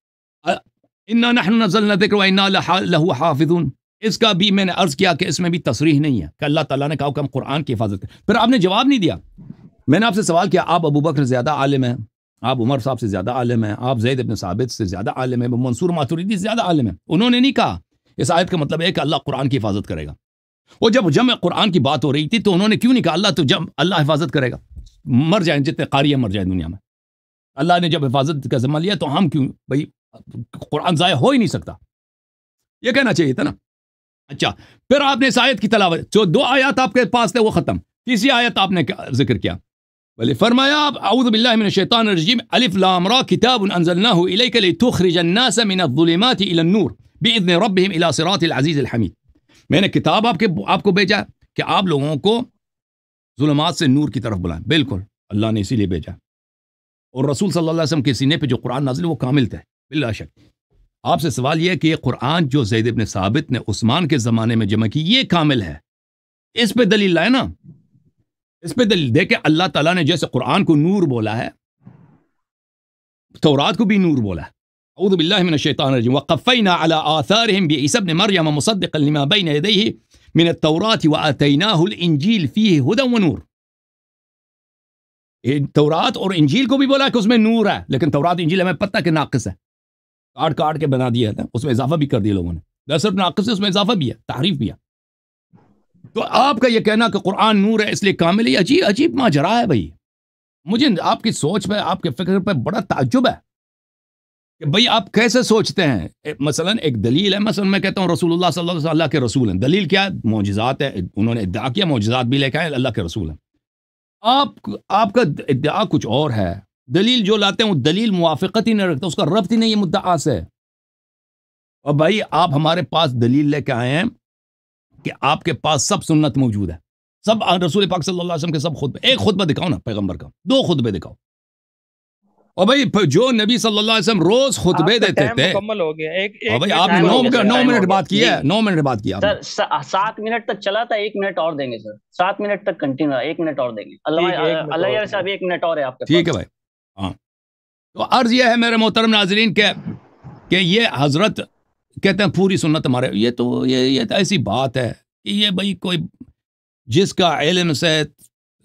انا نحن نزلنا الذکر وانا لہ حافظون. اس کا بھی میں نے عرض کیا کہ اس میں بھی تصریح نہیں ہے کہ اللہ تعالیٰ نے کہا کہ ہم قرآن کی حفاظت کریں. پھر آپ نے جواب نہیں دیا. میں نے آپ سے سوال کیا, آپ ابو بکر سے زیادہ عالم ہیں, آپ عمر صاحب سے زیادہ عالم ہیں, آپ زید بن ثابت سے زیادہ عالم ہیں, منصور ماتوریدی سے زیادہ عالم ہیں. انہوں نے نہیں کہا اس آیت کا مطلب ہے کہ اللہ قرآن کی حفاظت کرے گا. اور جب جمع قرآن کی بات ہو رہی تھی تو انہوں نے کیوں نہیں کہا اللہ تو جب اللہ حفاظت کرے گا, مر جائیں جتنے قاری مر جائیں دنیا میں, اللہ نے جب حفاظت کا ذمہ لیا تو ہم کیوں, بھائی قرآن ضائع ہو ہی نہیں سکتا, یہ کہنا چاہیے تھا نا. اچھا, پھر آپ نے اس آیت کی تلاوت, جو دو آیات آپ کے پاس تھے وہ ختم, تیسری آیت آپ نے ذکر کیا, بلے فرمایا اعوذ باللہ من الشیطان الرجیم الف لام را کتاب انزلناہ الیک لتخرج الناس من الظلمات الی النور باذن ربهم الى صراط العزیز الحمید. میں نے کتاب آپ کے آپ کو بھیجا کہ آپ لوگوں کو ظلمات سے نور کی طرف بلائیں. بالکل اللہ نے اسی لیے بھیجا, اور رسول صلی اللہ علیہ وسلم کے سینے پہ جو قرآن نازل وہ کامل تھے بلا شک. آپ سے سوال یہ کہ یہ قرآن جو زید بن ثابت نے عثمان کے زمانے میں جمع کی یہ کامل ہے, اس پہ دلیل لائے نا, اس پہ دلیل دے کہ اللہ تعالیٰ نے جیسے قرآن کو نور بولا ہے تورات کو بھی نور بولا ہے. اعوذ باللہ من الشیطان الرجیم وقفینا علی آثارہم بعیسی ابن مریم مصدقا لما بین یدیہ من التوراۃ وآتیناہ الانجیل فیہ ہدی ونور. تورات اور انجیل کو بھی بولا کہ اس میں نور ہے, لیکن تورات انجیل ہمیں پتہ کہ ناقص ہے, کاٹ کاٹ کے بنا دیا تھا, اس میں اضافہ بھی کر دیا لوگوں نے, صرف ناقص ہے اس میں اضافہ بھی ہے, تحریف بھی ہے. تو آپ کا یہ کہنا کہ قرآن نور ہے اس لیے کامل ہے, عجیب عجیب ماجرا ہے بھائی. مجھے آپ کی سوچ پہ آپ کے فکر پہ بڑا تعجب ہے کہ بھئی آپ کیسے سوچتے ہیں. مثلا ایک دلیل ہے, مثلا میں کہتا ہوں رسول اللہ صلی اللہ علیہ وسلم اللہ کے رسول ہیں, دلیل کیا ہے؟ معجزات ہے, انہوں نے ادعا کیا معجزات بھی لے کے آئے اللہ کے رسول ہیں. آپ آپ کا ادعا کچھ اور ہے, دلیل جو لاتے ہیں وہ دلیل موافقت ہی نہیں رکھتا, اس کا ربط ہی نہیں ہے مدعا سے. اور بھائی آپ ہمارے پاس دلیل لے کے آئے ہیں کہ آپ کے پاس سب سنت موجود ہے, سب رسول پاک صلی اللہ علیہ وسلم کے سب خطبے, ایک خطبہ دکھاؤ نا پیغمبر کا, دو خطبے دکھاؤ. اور بھائی جو نبی صلی اللہ علیہ وسلم روز خطبے دیتے تھے, مکمل ہو گیا. ایک اور بھائی آپ نے نو نو منٹ بات کی ہے, نو منٹ بات کیا سر, سات منٹ تک چلا تھا, ایک منٹ اور دیں گے سر, سات منٹ تک کنٹینیو, ایک منٹ اور دیں گے. اللہ اللہ صاحب ایک منٹ اور ہے آپ کے پاس, ٹھیک ہے بھائی. ہاں تو عرض یہ ہے میرے محترم ناظرین کہ کہ یہ حضرت کہتے ہیں پوری سنت ہمارے, یہ تو یہ یہ تو ایسی بات ہے کہ یہ بھائی کوئی جس کا علم سے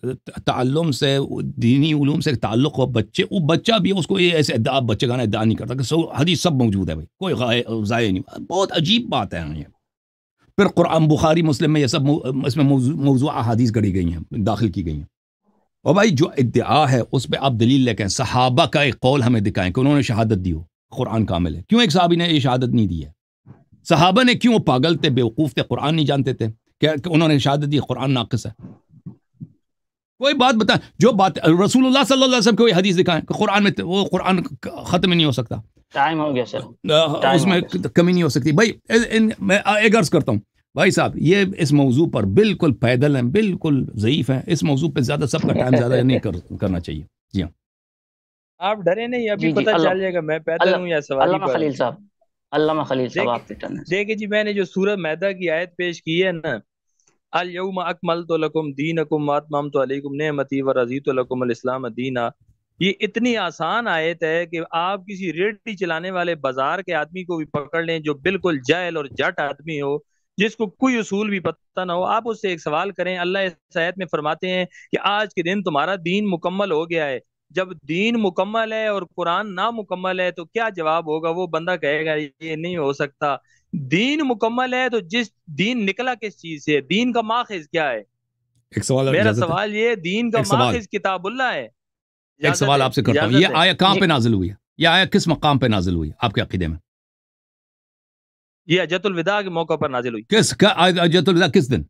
تعلم سے دینی علوم سے تعلق ہو بچے وہ بچہ بھی اس کو یہ ایسے ادعا بچے گانا ادعا نہیں کرتا کہ سو حدیث سب موجود ہے بھائی کوئی ضائع نہیں. بہت عجیب بات ہے یہ. پھر قرآن بخاری مسلم میں یہ سب اس میں موضوع موضوع احادیث گڑی گئی ہیں داخل کی گئی ہیں. اور بھائی جو ادعا ہے اس پہ آپ دلیل لے کے صحابہ کا ایک قول ہمیں دکھائیں کہ انہوں نے شہادت دی ہو قرآن کامل ہے. کیوں ایک صحابی نے یہ شہادت نہیں دی ہے؟ صحابہ نے کیوں پاگل تھے بیوقوف تھے قرآن نہیں جانتے تھے کہ انہوں نے شہادت دی قرآن ناقص ہے؟ کوئی بات بتا جو بات رسول اللہ صلی اللہ علیہ وسلم کوئی حدیث دکھائیں کہ قرآن میں وہ قرآن ختم نہیں ہو سکتا. ٹائم ہو گیا سر اس میں کمی نہیں ہو سکتی. بھائی میں ایک عرض کرتا ہوں بھائی صاحب یہ اس موضوع پر بالکل پیدل ہیں بالکل ضعیف ہیں. اس موضوع پہ زیادہ سب کا ٹائم زیادہ نہیں کر, کرنا چاہیے. جی ہاں آپ ڈرے نہیں ابھی پتہ چل جائے گا میں پیدل ہوں یا سواری پر. علامہ خلیل صاحب علامہ خلیل صاحب آپ دیکھیں جی میں نے جو سورہ مائدہ کی آیت پیش کی ہے نا الیوم اکملت لکم دینکم واتممت علیکم نعمتی ورضیت لکم الاسلام دینا. یہ اتنی آسان آیت ہے کہ آپ کسی ریڑھی چلانے والے بازار کے آدمی کو بھی پکڑ لیں جو بالکل جاہل اور جٹ آدمی ہو جس کو کوئی اصول بھی پتہ نہ ہو آپ اس سے ایک سوال کریں. اللہ اس آیت میں فرماتے ہیں کہ آج کے دن تمہارا دین مکمل ہو گیا ہے. جب دین مکمل ہے اور قرآن نامکمل ہے تو کیا جواب ہوگا؟ وہ بندہ کہے گا یہ نہیں ہو سکتا. دین مکمل ہے تو جس دین نکلا کس چیز سے؟ دین کا ماخذ کیا ہے؟ ایک سوال میرا سوال یہ دین کا ماخذ کتاب اللہ ہے. ایک سوال آپ سے کرتا ہوں یہ آیا کہاں پہ نازل ہوئی ہے؟ یہ آیا کس مقام پہ نازل ہوئی آپ کے عقیدے میں؟ یہ حجۃ الوداع کے موقع پر نازل ہوئی. کس حجۃ الوداع کس دن؟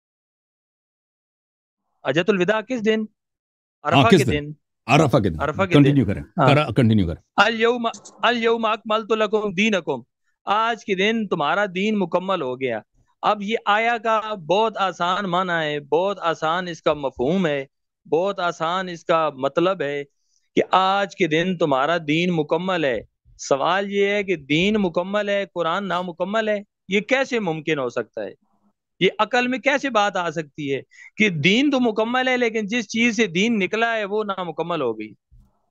حجۃ الوداع کس دن؟ عرفہ کے دن. عرفہ کے دن. کنٹینیو کریں کنٹینیو کریں. الیوم الیوم اکملت لکم دینکم آج کے دن تمہارا دین مکمل ہو گیا. اب یہ آیا کا بہت آسان معنی ہے بہت آسان اس کا مفہوم ہے بہت آسان اس کا مطلب ہے کہ آج کے دن تمہارا دین مکمل ہے. سوال یہ ہے کہ دین مکمل ہے قرآن نامکمل ہے. یہ کیسے ممکن ہو سکتا ہے؟ یہ عقل میں کیسے بات آ سکتی ہے کہ دین تو مکمل ہے لیکن جس چیز سے دین نکلا ہے وہ نامکمل ہو گئی؟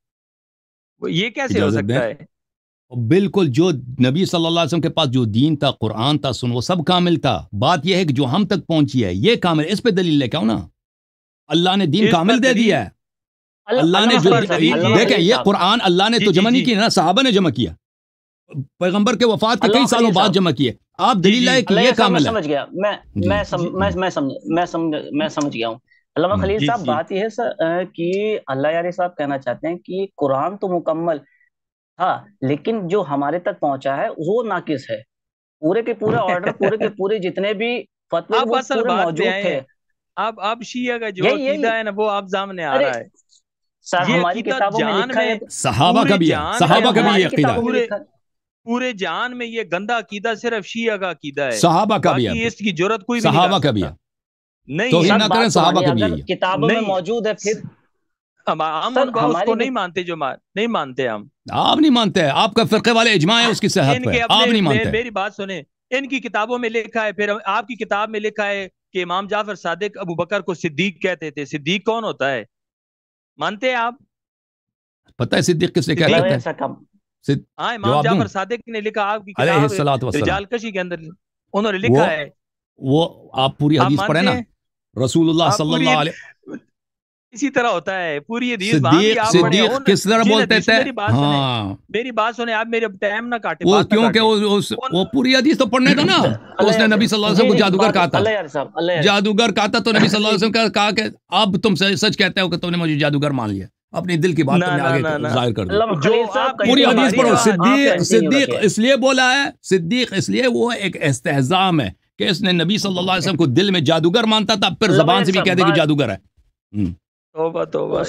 یہ کیسے ہو سکتا ہے؟ بالکل جو نبی صلی اللہ علیہ وسلم کے پاس جو دین تھا قرآن تھا سن وہ سب کامل تھا. بات یہ ہے کہ جو ہم تک پہنچی ہے یہ کامل. اس پہ دلیل لے کے آؤ نا. اللہ نے دین کامل دے دیا ہے. اللہ نے جو دیکھیں یہ قرآن اللہ نے تو جمع نہیں کیا نا صحابہ نے جمع کیا. پیغمبر کے وفات کے کئی سالوں بعد جمع کیے. آپ دلیل لائے کہ یہ کامل ہے. سمجھ گیا میں میں میں میں سمجھ گیا ہوں. علامہ خلیل صاحب بات یہ ہے سر کہ اللہ یاری صاحب کہنا چاہتے ہیں کہ قرآن تو مکمل ہاں لیکن جو ہمارے تک پہنچا ہے وہ ناقص ہے. پورے کے پورے آرڈر پورے کے پورے جتنے بھی فتوے وہ پورے موجود تھے. اب اب شیعہ کا جو عقیدہ ہے نا وہ اب سامنے آ رہا ہے. سر ہماری کتابوں میں لکھا ہے صحابہ کا بھی ہے صحابہ کا بھی عقیدہ پورے پورے جہان میں یہ گندا عقیدہ صرف شیعہ کا عقیدہ ہے. صحابہ کا بھی ہے اس کی جرات کوئی صحابہ کا بھی ہے نہیں توہین نہ کریں صحابہ کا بھی ہے کتابوں میں موجود ہے. پھر ہم اس کو نہیں مانتے جو نہیں مانتے ہم آپ نہیں مانتے آپ کا فرقے والے اجماع ہے اس کی صحت پہ آپ نہیں مانتے. میری بات سنیں ان کی کتابوں میں لکھا ہے پھر آپ کی کتاب میں لکھا ہے کہ امام جعفر صادق ابو بکر کو صدیق کہتے تھے. صدیق کون ہوتا ہے مانتے ہیں آپ؟ پتہ ہے صدیق کس سے کہتے ہیں؟ ہاں امام جعفر صادق نے لکھا آپ کی کتاب رجال کشی کے اندر انہوں نے لکھا ہے. وہ آپ پوری حدیث پڑھیں نا رسول اللہ صلی اللہ علیہ اسی طرح ہوتا ہے پوری حدیث. صدیق کس طرح بولتے تھے؟ ہاں میری بات سنیں آپ میرے ٹائم نہ کاٹیں. وہ کیونکہ وہ پوری حدیث تو پڑھنے تھا نا. اس نے نبی صلی اللہ علیہ وسلم کو جادوگر کہا تھا جادوگر کہا تھا تو نبی صلی اللہ علیہ وسلم کا کہا کہ اب تم سچ کہتے ہو کہ تم نے مجھے جادوگر مان لیا. اپنی دل کی بات تم نے آگے ظاہر کر دی. پوری حدیث پڑھو. صدیق صدیق اس لیے بولا ہے صدیق اس لیے وہ ایک استہزام ہے کہ اس نے نبی صلی اللہ علیہ وسلم کو دل میں جادوگر مانتا تھا پھر زبان سے بھی کہہ دے کہ جادوگر ہے. توبہ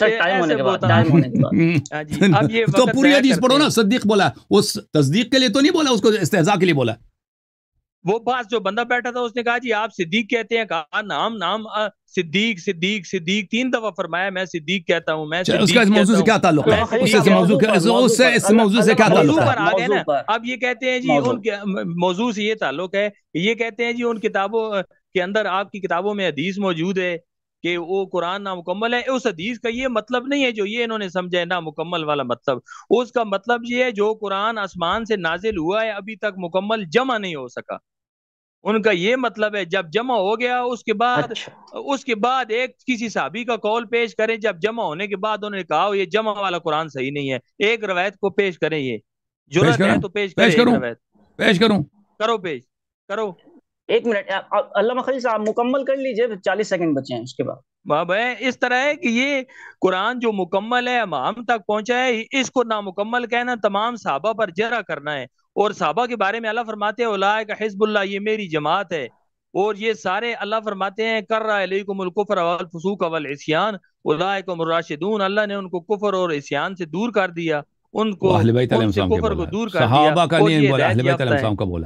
تو پوری حدیث پڑھو نا. صدیق بولا اس تصدیق کے لیے تو نہیں بولا اس کو استہزاء کے لیے بولا. وہ پاس جو بندہ بیٹھا تھا اس نے کہا جی آپ صدیق کہتے ہیں. کہا نام نام صدیق صدیق صدیق تین دفعہ فرمایا میں صدیق کہتا ہوں. میں اس کا اس موضوع سے کیا تعلق ہے؟ اس سے موضوع اس سے اس موضوع سے کیا تعلق ہے؟ اب یہ کہتے ہیں جی ان کے موضوع سے یہ تعلق ہے. یہ کہتے ہیں جی ان کتابوں کے اندر آپ کی کتابوں میں حدیث موجود ہے کہ وہ قرآن نامکمل ہے. اس حدیث کا یہ مطلب نہیں ہے جو یہ انہوں نے سمجھا ہے نامکمل والا مطلب. اس کا مطلب یہ ہے جو قرآن آسمان سے نازل ہوا ہے ابھی تک مکمل جمع نہیں ہو سکا. ان کا یہ مطلب ہے جب جمع ہو گیا اس کے بعد اچھا اس کے بعد ایک کسی صحابی کا قول پیش کریں، جب جمع ہونے کے بعد انہوں نے کہا یہ جمع والا قرآن صحیح نہیں ہے، ایک روایت کو پیش کریں، یہ پیش جرأت ہے کروں تو پیش پیش کریں ایک کروں روایت، پیش کروں کرو پیش کرو۔ ایک منٹ علامہ خلیل صاحب مکمل کر لیجئے، چالیس سیکنڈ بچے ہیں اس کے بعد۔ باب ہے اس طرح ہے کہ یہ قرآن جو مکمل ہے ہم تک پہنچا ہے، اس کو نامکمل کہنا تمام صحابہ پر جرح کرنا ہے، اور صحابہ کے بارے میں اللہ فرماتے ہیں اولئک حزب اللہ، یہ میری جماعت ہے، اور یہ سارے اللہ فرماتے ہیں کر رہا علیکم الکفر والفسوق والعصیان اولئکم الراشدون، اللہ نے ان کو کفر اور عصیان سے دور کر دیا، ان کو اہل بیت علیہ ان سے السلام کے کفر بولا کو دور کر دیا، صحابہ کا اور نہیں یہ بولا، اہل ہدایت بیت علیہ یافتہ ہے۔ السلام کا بولا۔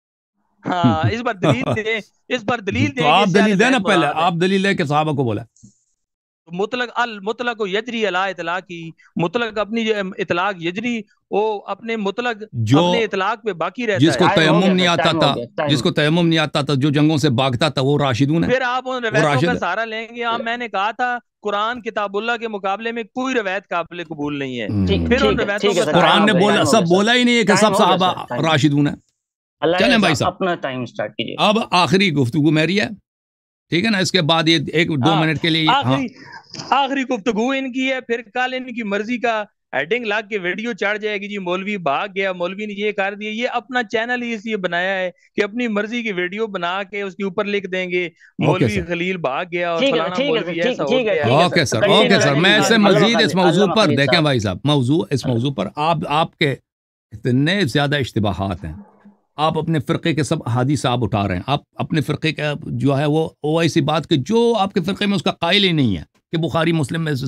ہاں اس پر دلیل دیں، اس پر دلیل تو دیں کہ آپ اس سے دلیل دیں نا ہدایت پہلے، مراد ہے۔ آپ دلیل دیں کہ صحابہ کو بولا۔ مطلق المطلق و یجری علی اطلاقی، مطلق اپنی اطلاق یجری، وہ اپنے مطلق جو اپنے اطلاق پہ باقی رہتا جس کو ہے۔ ٹائم ہو تیمم گیا نہیں سر، آتا ٹائم تھا ہو گیا، ٹائم جس کو تیمم نہیں آتا تھا، جو جنگوں سے بھاگتا تھا، وہ راشدون ہے، پھر آپ ان وہ روایتوں کا راشد ہے۔ سہارا لیں گے۔ ہاں میں نے کہا تھا قرآن کتاب اللہ کے مقابلے میں کوئی روایت قابل قبول نہیں ہے، ٹھیک پھر ان ٹھیک ہے روایتوں ٹھیک ہے کا سر، سہارا قرآن نے ٹائم ہو لیں گیا، گے۔ بولا، ٹائم ہو سب گیا بولا ہی نہیں ہے کہ سر، سب ٹائم ہو گیا صحابہ سر، ٹائم۔ راشدون ہیں۔ اللہ چلیں یار بھائی صاحب صاحب، اپنا ٹائم سٹارٹ کیجئے۔ اب آخری گفتگو میری ہے، ٹھیک ہے نا، اس کے بعد یہ ایک دو ہاں منٹ کے لیے ہاں آخری آخری گفتگو ان کی ہے، پھر کل ان کی مرضی کا ہیڈنگ لاگ کے ویڈیو چڑھ جائے گی، جی مولوی بھاگ گیا، مولوی نے یہ کر دیا۔ یہ اپنا چینل ہی اس لیے بنایا ہے کہ اپنی مرضی کی ویڈیو بنا کے اس کے اوپر لکھ دیں گے اوکے مولوی سر، خلیل بھاگ گیا اور ٹھیک ہے فلانا ٹھیک ہے سر، مولوی ٹھیک ایسا ہو ٹھیک ہے گیا۔ ٹھیک ہے okay sir, sir continue okay sir رہنے میں دیجیے۔ اس سے علامہ مزید اس خلیل، موضوع علامہ پر خلیل دیکھیں صاحب، بھائی صاحب، موضوع اس موضوع پر آپ آپ کے اتنے زیادہ اشتباہات ہیں، آپ اپنے فرقے کے سب احادیث آپ اٹھا رہے ہیں، آپ اپنے فرقے کا جو ہے وہ وہ ایسی بات کہ جو آپ کے فرقے میں اس کا قائل ہی نہیں ہے کہ بخاری مسلم میں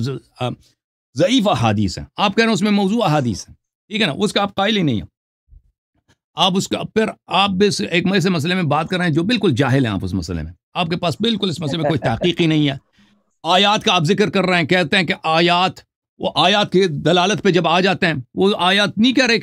ضعیف احادیث ہیں، آپ کہہ رہے ہیں اس میں موضوع احادیث ہیں، ٹھیک ہے نا، اس کا آپ قائل ہی نہیں ہیں، آپ اس کا پھر آپ اس ایک ایسے مسئلے میں بات کر رہے ہیں جو بالکل جاہل ہیں، آپ اس مسئلے میں، آپ کے پاس بالکل اس مسئلے میں کوئی تحقیق ہی نہیں ہے۔ آیات کا آپ ذکر کر رہے ہیں، کہتے ہیں کہ آیات، وہ آیات کی دلالت پہ جب آ جاتے ہیں، وہ آیات نہیں کہہ رہے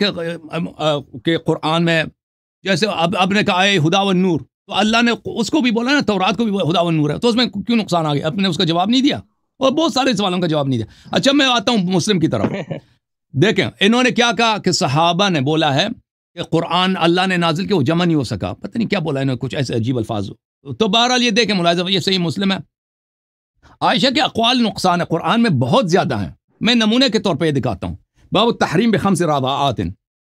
کہ کہ قرآن میں جیسے اب اب نے کہا ہے ہدا و نور، تو اللہ نے اس کو بھی بولا نا، تورات کو بھی ہدا و نور ہے، تو اس میں کیوں نقصان آ گیا؟ آپ نے اس کا جواب نہیں دیا، اور بہت سارے سوالوں کا جواب نہیں دیا۔ اچھا میں آتا ہوں مسلم کی طرف، دیکھیں انہوں نے کیا کہا کہ صحابہ نے بولا ہے کہ قرآن اللہ نے نازل کیا، وہ جمع نہیں ہو سکا، پتہ نہیں کیا بولا انہوں نے، کچھ ایسے عجیب الفاظ۔ تو بہرحال یہ دیکھیں ملاحظہ، یہ صحیح مسلم ہے، عائشہ کے اقوال نقصان ہے قرآن میں بہت زیادہ ہیں، میں نمونے کے طور پہ یہ دکھاتا ہوں۔ باب التحریم بخمس رضاعات،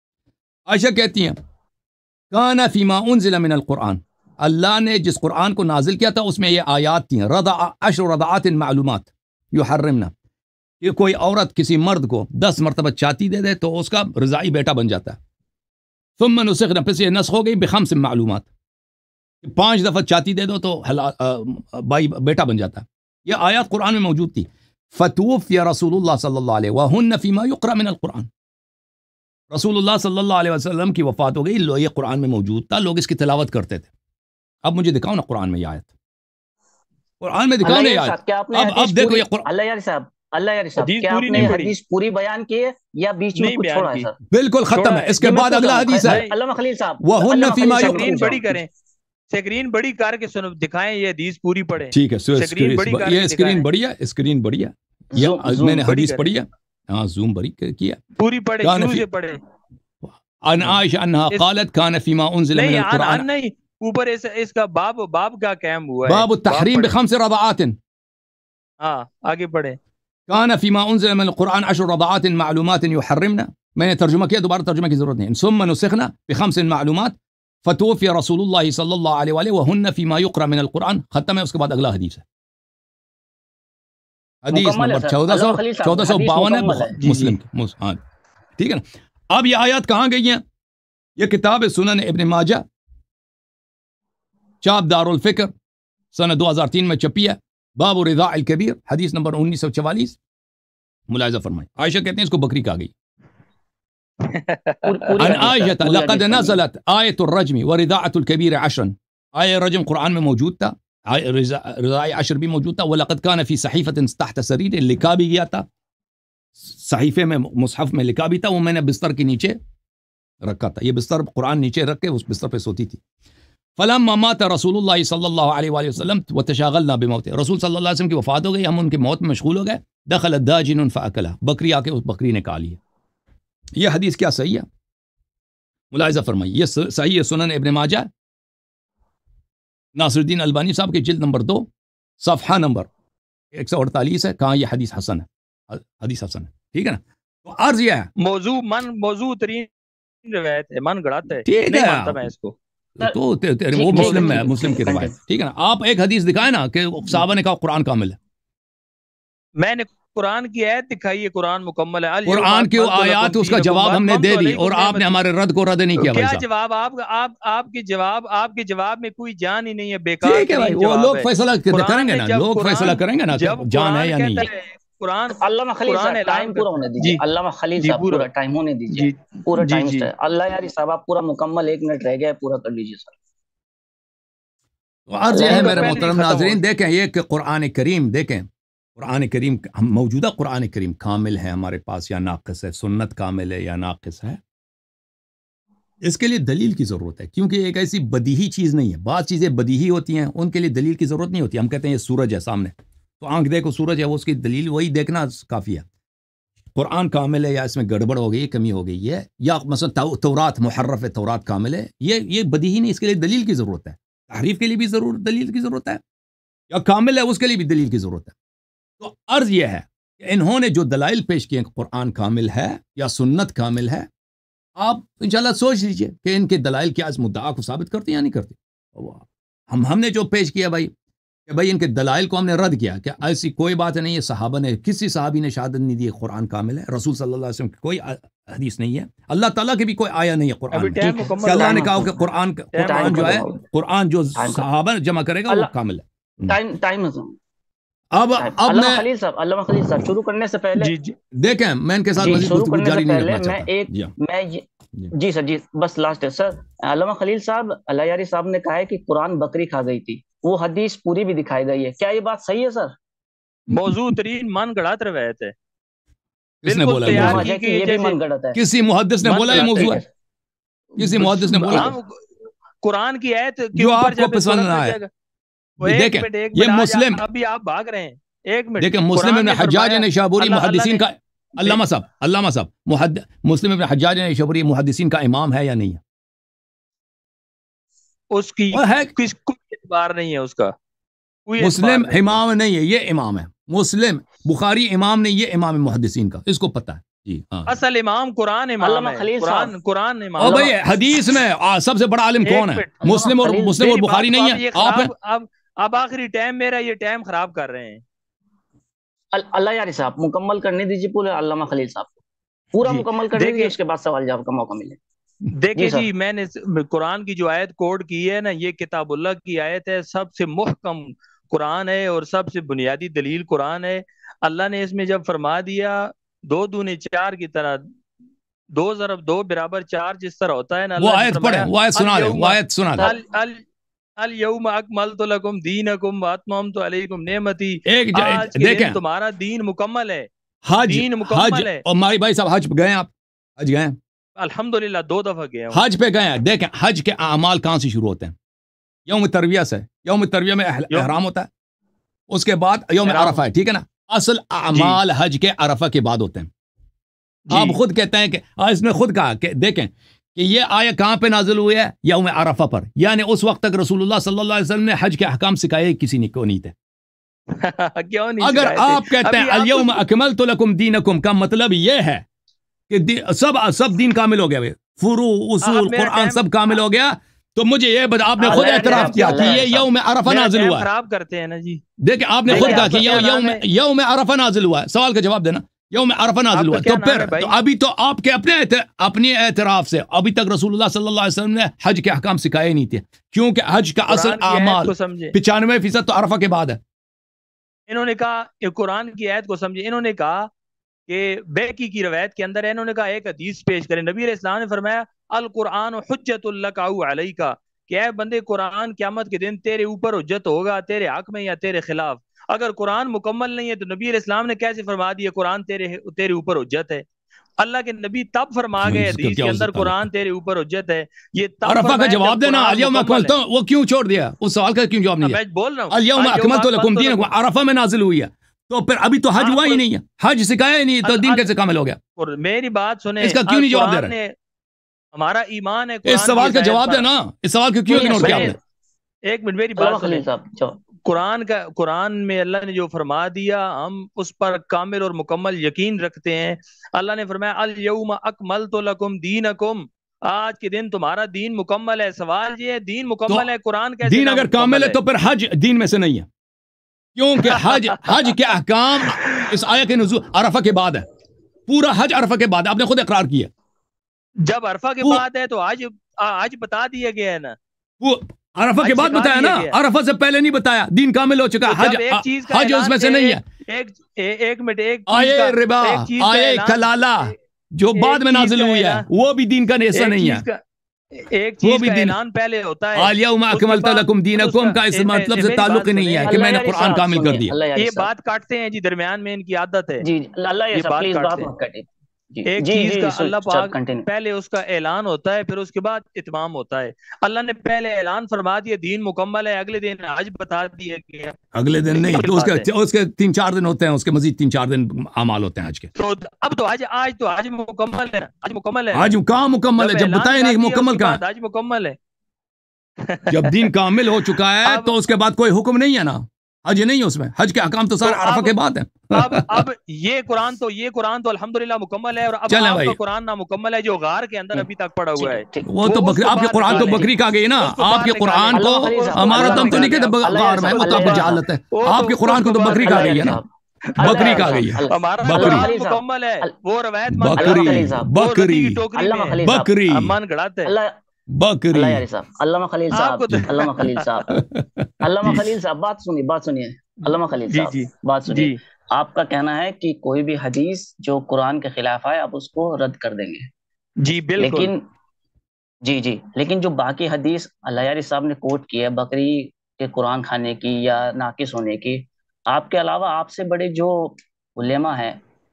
عائشہ کہتی ہیں کان فیما انزل من القرآن، اللہ نے جس قرآن کو نازل کیا تھا اس میں یہ آیات تھیں، رضع عشر رضعات معلومات یحرمنا، کہ کوئی عورت کسی مرد کو دس مرتبہ چاتی دے دے تو اس کا رضائی بیٹا بن جاتا ہے، ثم نسخنا، پھر یہ نسخ ہو گئی بخمس معلومات، پانچ دفعہ چاتی دے دو تو بائی بیٹا بن جاتا ہے، یہ آیات قرآن میں موجود تھی۔ فتوفی رسول اللہ صلی اللہ علیہ وہن فیما یقرأ من القرآن، رسول اللہ صلی اللہ علیہ وسلم کی وفات ہو گئی، یہ قرآن میں موجود تھا، لوگ اس کی تلاوت کرتے تھے۔ اب مجھے دکھاؤ نا قرآن میں یہ آیت، قرآن میں دکھاؤ نا یہ آیت، اب اب دیکھو یہ قرآن، اللہ یاری صاحب، اللہ یاری صاحب، حدیث کیا پوری آپ نے نہیں پڑھی، حدیث پوری بیان کی ہے یا بیچ میں نہیں کچھ بیان چھوڑا ہے کی، سر؟ بالکل ختم چھوڑا ہے، ہے، اس کے جی میں بعد پوچھ اگلا رہا ہوں، حدیث ہے علامہ خلیل صاحب، وَهُنَّ علامہ فِيمَا خلیل صاحب، سکرین رک بڑی جاؤ۔ کریں، سکرین بڑی کر کے سنو، دکھائیں یہ حدیث پوری پڑھیں، ٹھیک ہے، سو سکرین بڑی کر یہ کے اسکرین دکھائیں، بڑی ہے، اسکرین بڑی ہے، زوم یہ زوم میں نے بڑی حدیث کریں، پڑھی ہے، ہاں زوم بڑی کیا، پوری پڑھیں، کان شروع فی سے پڑھیں، عن عائشہ انہا اس قالت کان فیما انزل من نہیں آن القرآن آن نہیں، اوپر اس اس کا باب باب کا قائم ہوا ہے، باب باب التحریم پڑھیں، بخمس رضعات، ہاں آگے پڑھیں۔ کان فیما انزل من القرآن عشر رضعات معلومات یحرمنا، میں نے ترجمہ کیا، دوبارہ ترجمہ کی ضرورت نہیں، ثم نسخنا بخمس معلومات فتوفی رسول اللہ صلی اللہ علیہ وآلہ وہن فیما یقرأ من القرآن، ختم ہے، اس کے بعد اگلا حدیث ہے، حدیث مکمل ہے نمبر سر، چودہ سو علامہ خلیل صاحب، چودہ سو حدیث باون ہے مکمل ہے۔ جی جی مسلم کی، مس- ہاں ٹھیک ہے نا۔ اب یہ آیات کہاں گئی ہیں؟ یہ کتاب سنن ابن ماجہ، چاپ دار الفکر، سنہ دو ہزار تین میں چھپی ہے، باب رضاع الکبیر، حدیث نمبر انیس سو چوالیس، ملاحظہ فرمائیں، عائشہ کہتے ہیں اس کو بکری کہا گئی۔ پوری پوری عن حدیث سر، عائشہ پوری لقد حدیث پڑھنی ہے۔ نزلت آیت الرجم ورضاعة الكبیر عشرا، آیہ رجم قرآن میں موجود تھا، رضاع عشر بھی موجود تھا، وَلَقَدْ كَانَ فِي صَحِيفَةٍ تَحْتَ سَرِيرٍ، لکھا بھی گیا تھا، صحیفے میں، مصحف میں لکھا بھی تھا، وہ میں نے بستر کے نیچے رکھا تھا، یہ بستر قرآن نیچے رکھ کے اس بستر پہ سوتی تھی۔ فلما مات رسول اللہ صلی اللہ علیہ وآلہ وسلم وتشاغلنا بموته، رسول صلی اللہ علیہ وسلم کی وفات ہو گئی، ہم ان کی موت میں مشغول ہو گئے، دخل الداجن فاکلہ، بکری آ کے اس بکری نے کھا لی۔ یہ حدیث کیا صحیح ہے؟ ملاحظہ فرمائیے، یہ صحیح ہے، سنن ابن ماجہ नासिरुद्दीन अलबानी साहब के जिल्द नंबर दो सफ़हा नंबर एक सौ अड़तालीस है, कहाँ ये हदीस हसन है, हदीस हसन है, ठीक है ना। तो अर्ज यह है मौजू मन मौजू तरीन रिवायत है, मन गढ़ाता है, ठीक नहीं है, मानता मैं इसको। तो ते, ते, वो मुस्लिम में मुस्लिम की रिवायत, ठीक है ना। आप एक हदीस दिखाए ना कि साहबा ने कहा कुरान कामिल है, मैंने कुरान की आयत दिखाई है, कुरान मुकम्मल है। कुरान की आयत उसका जवाब हमने दे दी और आपने हमारे रद्द को रद्द नहीं किया। क्या जवाब आप आप आपके जवाब आपके जवाब में कोई जान ही नहीं है, बेकार। ठीक है भाई, वो लोग फैसला करेंगे ना, लोग फैसला करेंगे ना जान है या नहीं है। कुरान अल्लामा खलील साहब टाइम पूरा होने दीजिए, अल्लामा खलील साहब पूरा टाइम होने दीजिए, पूरा टाइम है। अल्लाह यारी साहब आप पूरा मुकम्मल एक मिनट रह गया, पूरा कर लीजिए सर। अर्ज है मेरे मोहतरम नाज़रीन, देखें ये कि कुरान करीम, देखें कुरान करीम, हम मौजूदा कुरान करीम कामिल है हमारे पास या नाक़िस है, सुन्नत कामिल है या नाक़िस है, इसके लिए दलील की ज़रूरत है, क्योंकि एक ऐसी बदीही चीज़ नहीं है। बात चीज़ें बदीही होती हैं, उनके लिए दलील की ज़रूरत नहीं होती। हम कहते हैं ये सूरज है सामने, तो आंख देखो सूरज है, वो उसकी दलील वही देखना काफ़ी है। कुरान कामिल है या इसमें गड़बड़ हो गई, कमी हो गई है, या मसलन तौरात मुहर्रफ है, तौरात कामिल है, ये ये बदीही नहीं, इसके लिए दलील की ज़रूरत है। तहरीफ के लिए भी ज़रूर दलील की ज़रूरत है, या कामिल है उसके लिए भी दलील की ज़रूरत है। तो अर्ज यह है कि इन्होंने जो दलाइल पेश किए कुरान कामिल है या सुन्नत कामिल है, आप इंशाल्लाह सोच लीजिए कि इनके दलाइल क्या इस मुद्दा को साबित करते या नहीं करते। हम हमने जो पेश किया भाई कि भाई इनके दलाइल को हमने रद्द किया कि ऐसी कोई बात नहीं है, सहाबा ने किसी सहाबी ने शहादत नहीं दी कुरान कामिल है, रसूल सल्लल्लाहु अलैहि वसल्लम की कोई हदीस नहीं है, अल्लाह ताला की भी कोई आया नहीं है कुरान में कि अल्लाह ने कहा कि कुरान कुरान जो है, कुरान जो सहाबा जमा करेगा वो कामिल है। टाइम टाइम अब अब मैं खलील साहब अल्लामा खलील साहब शुरू करने से पहले जी जी देखें मैं इनके साथ मज़ीद गुफ्तगू जारी नहीं रखना चाहता। मैं एक मैं जी, जी सर जी बस लास्ट है सर। अल्लामा खलील साहब अल्लाह यारी साहब ने कहा है कि कुरान बकरी खा गई थी, वो हदीस पूरी भी दिखाई गई है, क्या ये बात सही है सर? मौजू तरीन मन गढ़ात रवायत है। किसने बोला ये भी मन गढ़ात है? किसी मुहद्दिस ने बोला ये मौजू है? किसी मुहद्दिस ने बोला? कुरान की आयत जो आपको पसंद ना आए, देखें ये मुस्लिम, अभी आप भाग रहे हैं, एक मिनट देखें मुस्लिम इब्न हज्जाज निशाबुरी मुहद्दिसीन का, अल्लामा साहब अल्लामा साहब मुहद्दिस मुस्लिम इब्न हज्जाज निशाबुरी मुहद्दिसीन का इमाम है या नहीं है? उसकी है किस कोई एतबार नहीं है उसका, कोई मुस्लिम इमाम नहीं है, ये इमाम है मुस्लिम बुखारी इमाम नहीं, ये इमाम मुहद्दिसीन का, इसको पता है जी। हाँ असल इमाम कुरान इमाम है, कुरान कुरान इमाम। और भाई हदीस में आ, सबसे बड़ा आलिम कौन है? मुस्लिम और मुस्लिम और बुखारी नहीं है, आप हैं। अब अब आखिरी टाइम मेरा, ये टाइम खराब कर रहे हैं। अल्लाह यारी साहब मुकम्मल करने दीजिए पूरे, अल्लामा खलील साहब पूरा मुकम्मल करने दीजिए, उसके बाद सवाल जवाब का मौका मिले। देखिए जी, मैंने कुरान की जो आयत कोड की है ना, ये किताबुल्लाह की आयत है, सबसे मुहकम कुरान है और सबसे बुनियादी दलील कुरान है। अल्लाह ने इसमें जब फरमा दिया दो दूने चार की तरह, दो ज़रब दो बराबर चार जिस तरह होता है ना, वो आयत पढ़े, वो आयत सुना दे, वो आयत सुना दे। अल अल अल यौम अकमलतु लकुम दीनकुम व अतममतु अलैकुम नेमती। एक आज के दिन तुम्हारा दीन मुकम्मल है, हज दीन मुकम्मल है। और मारी भाई साहब हज पे गए आप? हज गए? अल्हम्दुलिल्लाह दो दफा गए। हज पे गए हैं, देखें हज के अमाल कहाँ से शुरू होते हैं? यौम तरविया से। यौम तरविया में एहराम होता है, उसके बाद यौम अरफा है, ठीक है ना। असल अमाल हज के अरफा के बाद होते हैं। आप खुद कहते हैं कि इसने खुद कहा कि देखें कि ये आया कहाँ पे नाजिल हुई है? यौम अरफा पर, यानी उस वक्त तक रसूलुल्लाह सल्लल्लाहु अलैहि वसल्लम ने हज के अहकाम सिखाए किसी ने, क्यों नहीं थे? क्यों नहीं? अगर आप कहते हैं अल यौम अकमलतु लकुम दीनकुम का मतलब ये है कि सब सब दीन कामिल हो गया, फुरू उसूल कुरान सब कामिल हो गया, तो मुझे ये बता, आपने खुद एतराफ किया कि ये यौम अरफा नाजिल हुआ है। खराब करते हैं ना जी। देखिए आपने खुद कहा कि यौम यौम अरफा नाजिल हुआ है, सवाल का जवाब देना। यौम अरफा नाजिल हुआ, तो फिर तो अभी तो आपके अपने अपने एतराफ से अभी तक रसूलुल्लाह सल्लल्लाहु अलैहि वसल्लम ने हज के अहकाम सिखाए नहीं थे, क्योंकि हज का असल अमाल पचानवे फीसद तो अरफा के बाद है। इन्होंने कहा कुरान की आयत को समझे, इन्होंने कहा कि बैकी की रवायत के अंदर है, इन्होंने कहा एक हदीस पेश करें, नबी अलैहि सलाम ने फरमाया अल कुरान हुज्जतुल लका औ अलैका, कि ऐ बंदे कुरान क़यामत के दिन तेरे ऊपर हुज्जत होगा, तेरे हक में या तेरे खिलाफ। अगर कुरान मुकम्मल नहीं है तो नबी अलैहि सलाम ने कैसे फरमा दिया कुरान तेरे तेरे ऊपर हुज्जत है? अल्लाह के नबी तब फरमा गए हदीस के अंदर कुरान तेरे ऊपर हुज्जत है, ये तब अरफा का जवाब देना। अल यौम अकमलतु, वो क्यों छोड़ दिया? उस सवाल का क्यों जवाब नहीं दिया? मैं बोल रहा हूं अल यौम अकमलतु लकुम दीनकुम अरफा में नाजिल हुई है, तो फिर अभी तो हज हुआ ही नहीं है, हज सिखाया ही नहीं, तो दीन कैसे कामिल हो गया? और मेरी बात सुने, इसका क्यों नहीं जवाब दे रहे? हमारा ईमान है, इस सवाल का जवाब देना, इस सवाल को क्यों इग्नोर किया आपने? ایک منٹ میری بات سنیں. قرآن کا قرآن میں اللہ نے جو فرما دیا ہم اس پر کامل اور مکمل یقین رکھتے ہیں. اللہ نے فرمایا الیوم اکملت لکم دینکم، آج کے دن تمہارا دین مکمل ہے. سوال یہ ہے دین مکمل ہے، قرآن کیسے دین اگر کامل ہے تو پھر حج دین میں سے نہیں ہے، کیونکہ حج حج کے احکام اس آیت کے نزول عرفہ کے بعد ہے. پورا حج عرفہ کے بعد، آپ نے خود اقرار کیا. جب عرفہ کے بعد ہے تو آج آج بتا دیا گیا ہے نا. وہ عرفہ کے بعد بتایا نا، عرفہ سے پہلے نہیں بتایا. دین کامل ہو چکا. حج حج اس میں سے نہیں ہے. ایک منٹ، ایک آئے ربا آئے کلالہ جو بعد میں نازل ہوئی ہے وہ بھی دین کا حصہ نہیں ہے. ایک چیز کا اعلان پہلے ہوتا ہے الیوم اکملت لکم دینکم کا اس مطلب سے تعلق ہی نہیں ہے کہ میں نے قرآن کامل کر دیا. یہ بات کاٹتے ہیں جی، درمیان میں ان کی عادت ہے. جی اللہ یہ بات کاٹتے ہیں. ایک چیز کا اللہ پاک پہلے اس کا اعلان ہوتا ہے، پھر اس کے بعد اتمام ہوتا ہے. اللہ نے پہلے اعلان فرما دیا دین مکمل ہے، اگلے دن حج بتا دیا گیا. اگلے دن نہیں تو اس کے اس کے تین چار دن ہوتے ہیں، اس کے مزید تین چار دن اعمال ہوتے ہیں حج کے. تو اب تو آج آج تو حج مکمل ہے. حج مکمل ہے. حج کہاں مکمل ہے؟ جب بتایا نہیں مکمل کہاں. حج مکمل ہے. جب دین کامل ہو چکا ہے تو اس کے بعد کوئی حکم نہیں ہے نا. حج نہیں ہے اس میں، حج کے احکام تو سارے عرفہ کے بعد ہیں. اب اب یہ قرآن تو یہ قرآن تو الحمدللہ مکمل ہے، اور اب آپ کا قرآن نہ مکمل ہے جو غار کے اندر ابھی تک پڑا ہوا ہے. وہ تو بکری، آپ کے قرآن تو بکری کہا گئی نا. آپ کے قرآن کو ہمارا تو ہم تو نہیں کہتے غار میں، وہ تو آپ کی جہالت ہے. آپ کے قرآن کو تو بکری کہا گئی ہے نا، بکری کہا گئی ہے. بکری مکمل ہے. وہ روایت بکری بکری بکری من گڑاتے بکری. علامہ خلیل صاحب علامہ خلیل صاحب علامہ خلیل صاحب بات سنیے بات سنیے علامہ خلیل صاحب بات سنیے. آپ کا کہنا ہے کہ کوئی بھی حدیث جو قرآن کے خلاف آئے آپ اس کو رد کر دیں گے. جی بالکل. لیکن جی جی لیکن جو باقی حدیث اللہ صاحب نے کوٹ کی ہے بکری کے قرآن کھانے کی یا ناقص ہونے کی، آپ کے علاوہ آپ سے بڑے جو علماء ہیں،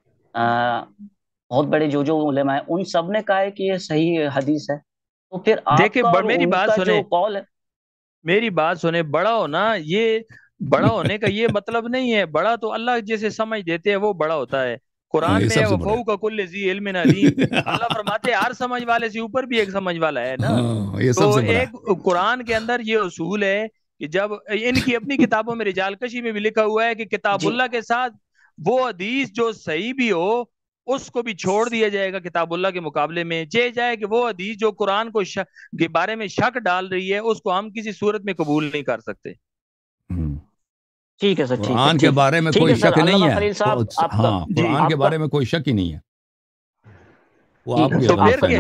بہت بڑے جو جو علماء ہیں، ان سب نے کہا ہے کہ یہ صحیح حدیث ہے. تو پھر دیکھیں میری بات سنیں، میری بات سنیں. بڑا ہونا یہ بڑا ہونے کا یہ مطلب نہیں ہے. بڑا تو اللہ جیسے سمجھ دیتے ہیں وہ بڑا ہوتا ہے. قرآن میں وفوق کل ذی علم علیم، اللہ فرماتے ہیں ہر سمجھ والے سے اوپر بھی ایک سمجھ والا ہے نا. تو ایک قرآن کے اندر یہ اصول ہے کہ جب ان کی اپنی کتابوں میں رجال کشی میں بھی لکھا ہوا ہے کہ کتاب اللہ کے ساتھ وہ حدیث جو صحیح بھی ہو اس کو بھی چھوڑ دیا جائے گا کتاب اللہ کے مقابلے میں. یہ جائے کہ وہ حدیث جو قرآن کو کے بارے میں شک ڈال رہی ہے اس کو ہم کسی صورت میں قبول نہیں کر سکتے. ٹھیک ہے سر. قرآن کے بارے میں کوئی شک نہیں ہے. ہاں قرآن کے بارے میں کوئی شک ہی نہیں ہے. وہ آپ کے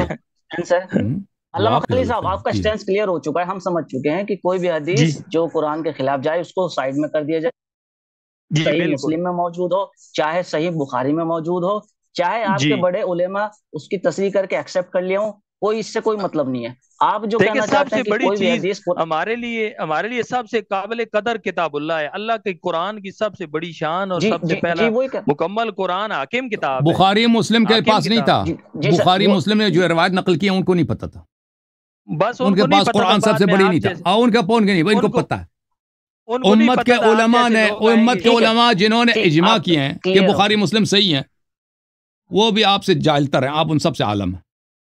علامہ خلیل صاحب آپ کا سٹینس کلیئر ہو چکا ہے. ہم سمجھ چکے ہیں کہ کوئی بھی حدیث جو قرآن کے خلاف جائے اس کو سائیڈ میں کر دیا جائے. صحیح مسلم میں موجود ہو، چاہے صحیح بخاری میں موجود ہو، چاہے آپ کے بڑے علماء اس کی تصریح کر کے ایکسپٹ کر لیا ہوں، کوئی اس سے کوئی مطلب نہیں ہے. آپ جو کہنا چاہتے ہیں کہ کوئی بھی حدیث ہمارے لیے ہمارے لیے سب سے قابل قدر کتاب اللہ ہے. اللہ کے قرآن کی سب سے بڑی شان اور سب سے پہلا مکمل قرآن حاکم کتاب. بخاری مسلم کے پاس نہیں تھا. بخاری مسلم نے جو روایت نقل کی ان کو نہیں پتا تھا. بس ان کے پاس قرآن سب سے بڑی نہیں تھا. ان کا پون نہیں، ان کو پتا ہے. امت کے علماء نے امت کے علماء جنہوں نے اجماع کیے ہیں کہ بخاری مسلم صحیح ہیں، وہ بھی آپ سے جاہل تر ہیں. آپ ان سب سے عالم ہیں.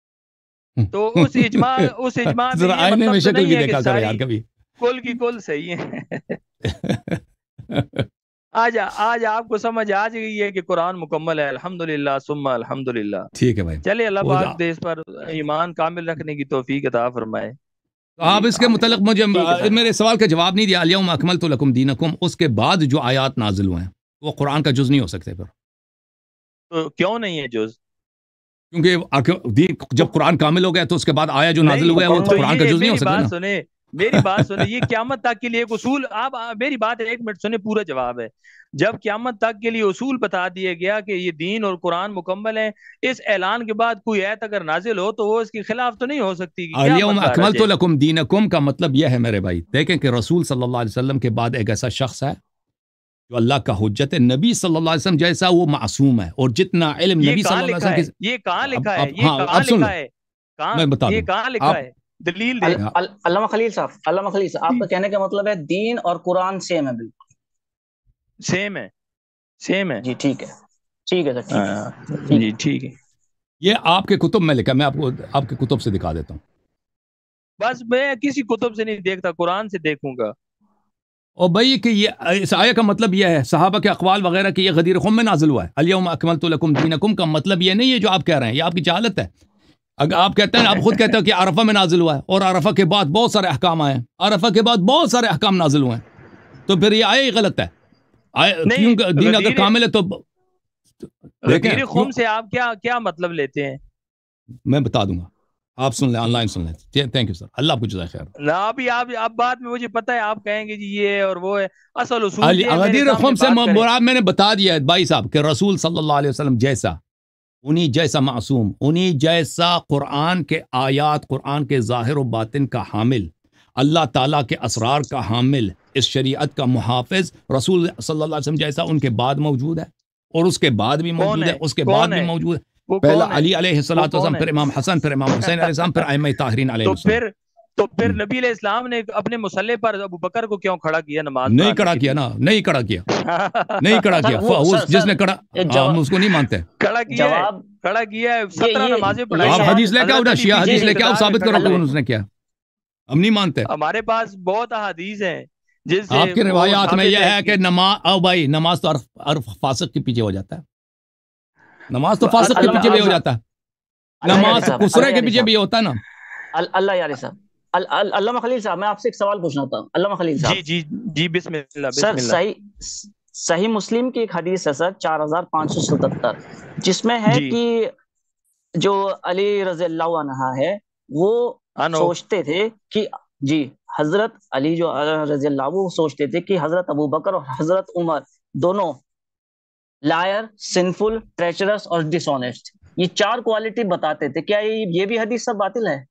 تو اس اجماع اس اجماع ذرا آئینے میں شکل بھی دیکھا کرے یار کبھی. کل کی کل صحیح ہے. آج آج آپ کو سمجھ آ گئی ہے کہ قرآن مکمل ہے. الحمدللہ ثم الحمدللہ. ٹھیک ہے بھائی. چلے اللہ پاک دے اس پر ایمان کامل رکھنے کی توفیق عطا فرمائے. آپ اس کے متعلق مجھے میرے سوال کا جواب نہیں دیا. الیوم اکملت لکم دینکم اس کے بعد جو آیات نازل ہوئے ہیں وہ قرآن کا جز نہیں ہو سکتے. پھر تو کیوں نہیں ہے جز؟ کیونکہ جب قرآن کامل ہو گیا تو اس کے بعد آیا جو نازل ہوا ہے وہ قرآن کا جز نہیں ہو سکتا نا. سنیں میری بات سنیں، یہ قیامت تک کے لیے ایک اصول. آپ میری بات ایک منٹ سنیں، پورا جواب ہے. جب قیامت تک کے لیے اصول بتا دیا گیا کہ یہ دین اور قرآن مکمل ہے، اس اعلان کے بعد کوئی آیت اگر نازل ہو تو وہ اس کے خلاف تو نہیں ہو سکتی. الیوم اکملت لکم دینکم کا مطلب یہ ہے میرے بھائی، دیکھیں کہ رسول صلی اللہ علیہ وسلم کے بعد ایک ایسا شخص ہے جو اللہ کا حجت ہے. نبی صلی اللہ علیہ وسلم جیسا وہ معصوم ہے، اور جتنا علم نبی صلی اللہ علیہ وسلم یہ کہاں لکھا ہے؟ یہ کہاں لکھا ہے؟ میں بتا دوں. یہ کہاں لکھا ہے؟ دلیل دے. علامہ خلیل صاحب علامہ خلیل صاحب آپ کا کہنے کا مطلب ہے دین اور قرآن سیم ہے؟ بالکل سیم ہے. سیم ہے. جی ٹھیک ہے ٹھیک ہے سر. جی ٹھیک ہے. یہ آپ کے کتب میں لکھا، میں آپ کو آپ کے کتب سے دکھا دیتا ہوں. بس میں کسی کتب سے نہیں دیکھتا، قرآن سے دیکھوں گا. اور بھائی کہ یہ اس آیہ کا مطلب یہ ہے صحابہ کے اقوال وغیرہ کہ یہ غدیر خم میں نازل ہوا ہے. الیوم اکملت لکم دینکم کا مطلب یہ نہیں ہے جو آپ کہہ رہے ہیں، یہ آپ کی جہالت ہے. اگر آپ کہتے ہیں، آپ خود کہتے ہیں کہ عرفہ میں نازل ہوا ہے اور عرفہ کے بعد بہت سارے احکام آئے ہیں، عرفہ کے بعد بہت سارے احکام نازل ہوئے ہیں، تو پھر یہ آیہ ہی غلط ہے. کیوں دین اگر کامل ہے تو غدیر خم سے آپ کیا کیا مطلب لیتے ہیں؟ میں بتا دوں گا، آپ سن لیں، آن لائن سن لیں. تھینک یو سر، اللہ آپ کو جزائے خیر. نہ ابھی آپ اب بات میں مجھے پتہ ہے آپ کہیں گے جی یہ اور وہ ہے، اصل اصول یہ غدیر خم سے مراد میں نے بتا دیا ہے بھائی صاحب کہ رسول صلی اللہ علیہ وسلم جیسا، انہی جیسا معصوم، انہی جیسا قرآن کے آیات، قرآن کے ظاہر و باطن کا حامل، اللہ تعالیٰ کے اسرار کا حامل، اس شریعت کا محافظ رسول صلی اللہ علیہ وسلم جیسا ان کے بعد موجود ہے، اور اس کے بعد بھی موجود ہے، اس کے بعد بھی موجود ہے. پہلا علی علیہ الصلوۃ والسلام، پھر امام حسن، پھر امام حسین علیہ السلام، پھر ائمہ طاہرین علیہ السلام. تو پھر نبی علیہ السلام نے اپنے مصلی پر ابو بکر کو کیوں کھڑا کیا نماز؟ نہیں کھڑا کیا نا، نہیں کھڑا کیا، نہیں کھڑا کیا. جس نے کھڑا، ہم اس کو نہیں مانتے. کھڑا کیا، کھڑا کیا ہے، سترہ نمازیں پڑھائی. آپ حدیث لے کے آؤ نا، شیعہ حدیث لے کے آؤ، ثابت کرو کہ اس نے کیا. ہم نہیں مانتے. ہمارے پاس بہت احادیث ہیں جس آپ کی روایات میں یہ ہے کہ نماز، او بھائی نماز تو عرف فاسق کے پیچھے ہو جاتا ہے، نماز تو فاسق کے پیچھے بھی ہو جاتا ہے، نماز تو کسرے کے پیچھے بھی ہوتا ہے نا. اللہ یار صاحب، علامہ خلیل صاحب، میں آپ سے ایک سوال پوچھنا چاہتا ہوں. علامہ خلیل صاحب، جی جی جی بسم اللہ. سر صحیح صحیح مسلم کی ایک حدیث ہے سر چار ہزار پانچ سو ستہتر، جس میں ہے کہ جو علی رضی اللہ عنہ ہے وہ سوچتے تھے کہ جی حضرت علی جو رضی اللہ وہ سوچتے تھے کہ حضرت ابو بکر اور حضرت عمر دونوں لائر، سنفل، ٹریچرس اور ڈس آنیسٹ، یہ چار کوالٹی بتاتے تھے. کیا یہ بھی حدیث سب باطل ہے؟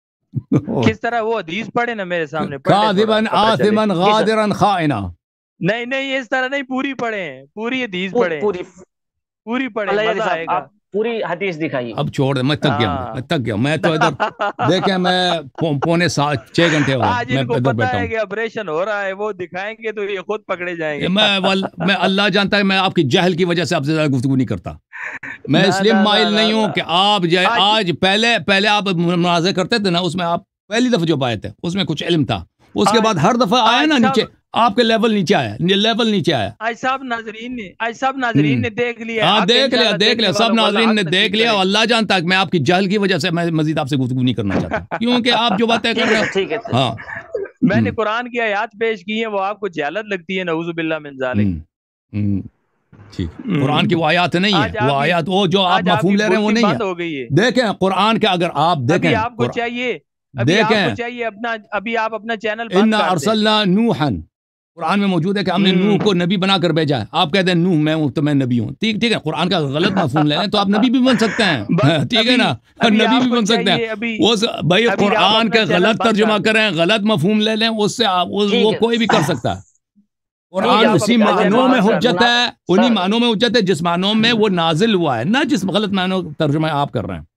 کس طرح؟ وہ حدیث پڑھے نا میرے سامنے. کاذبا آثما غادرا خائنا. نہیں نہیں اس طرح نہیں، پوری پڑھیں، پوری حدیث پڑھیں، پوری پوری پڑھیں، مزہ آئے گا. پوری حدیث دکھائیے. اب چھوڑ دے، میں تک گیا ہوں، میں تک گیا. میں تو ادھر دیکھیں، میں پونے سات چھ گھنٹے ہو گئے میں ادھر بیٹھا ہوں. کہ آپریشن ہو رہا ہے، وہ دکھائیں گے تو یہ خود پکڑے جائیں گے. میں میں اللہ جانتا ہے میں آپ کی جہل کی وجہ سے آپ سے زیادہ گفتگو نہیں کرتا. میں اس لیے مائل نہیں ہوں کہ آپ آج پہلے پہلے آپ مناظر کرتے تھے نا، اس میں آپ پہلی دفعہ جو آئے تھے اس میں کچھ علم تھا، اس کے بعد ہر دفعہ آیا نا نیچے، آپ کے لیول نیچے آیا، لیول نیچے آیا. آج سب ناظرین نے آج سب ناظرین نے دیکھ لیا، ہاں دیکھ لیا دیکھ لیا سب ناظرین نے دیکھ لیا. اور اللہ جانتا ہے کہ میں آپ کی جہل کی وجہ سے میں مزید آپ سے گفتگو نہیں کرنا چاہتا، کیونکہ آپ جو باتیں کر رہے ہیں. ہاں میں نے قرآن کی آیات پیش کی ہیں، وہ آپ کو جہالت لگتی ہے، نعوذ باللہ من ذالک. ٹھیک، قرآن کی وہ آیات نہیں ہے، وہ آیات وہ جو آپ مفہوم لے رہے ہیں وہ نہیں ہے. دیکھیں قرآن کے، اگر آپ دیکھیں آپ کو چاہیے دیکھیں چاہیے اپنا، ابھی آپ اپنا چینل بند انا ارسلنا نوحا، قرآن میں موجود ہے کہ ہم نے نوح کو نبی بنا کر بھیجا ہے. آپ کہتے ہیں نوح میں ہوں تو میں نبی ہوں. ٹھیک ٹھیک ہے، قرآن کا غلط مفہوم لے لیں تو آپ نبی بھی بن سکتے ہیں، ٹھیک ہے نا، نبی بھی بن سکتے ہیں. وہ بھائی قرآن کا غلط ترجمہ کریں، غلط مفہوم لے لیں، اس سے وہ کوئی بھی کر سکتا ہے. قرآن اسی معنوں میں حجت ہے، انہی معنوں میں حجت ہے جس معنوں میں وہ نازل ہوا ہے، نہ جس غلط معنوں ترجمہ آپ کر رہے ہیں.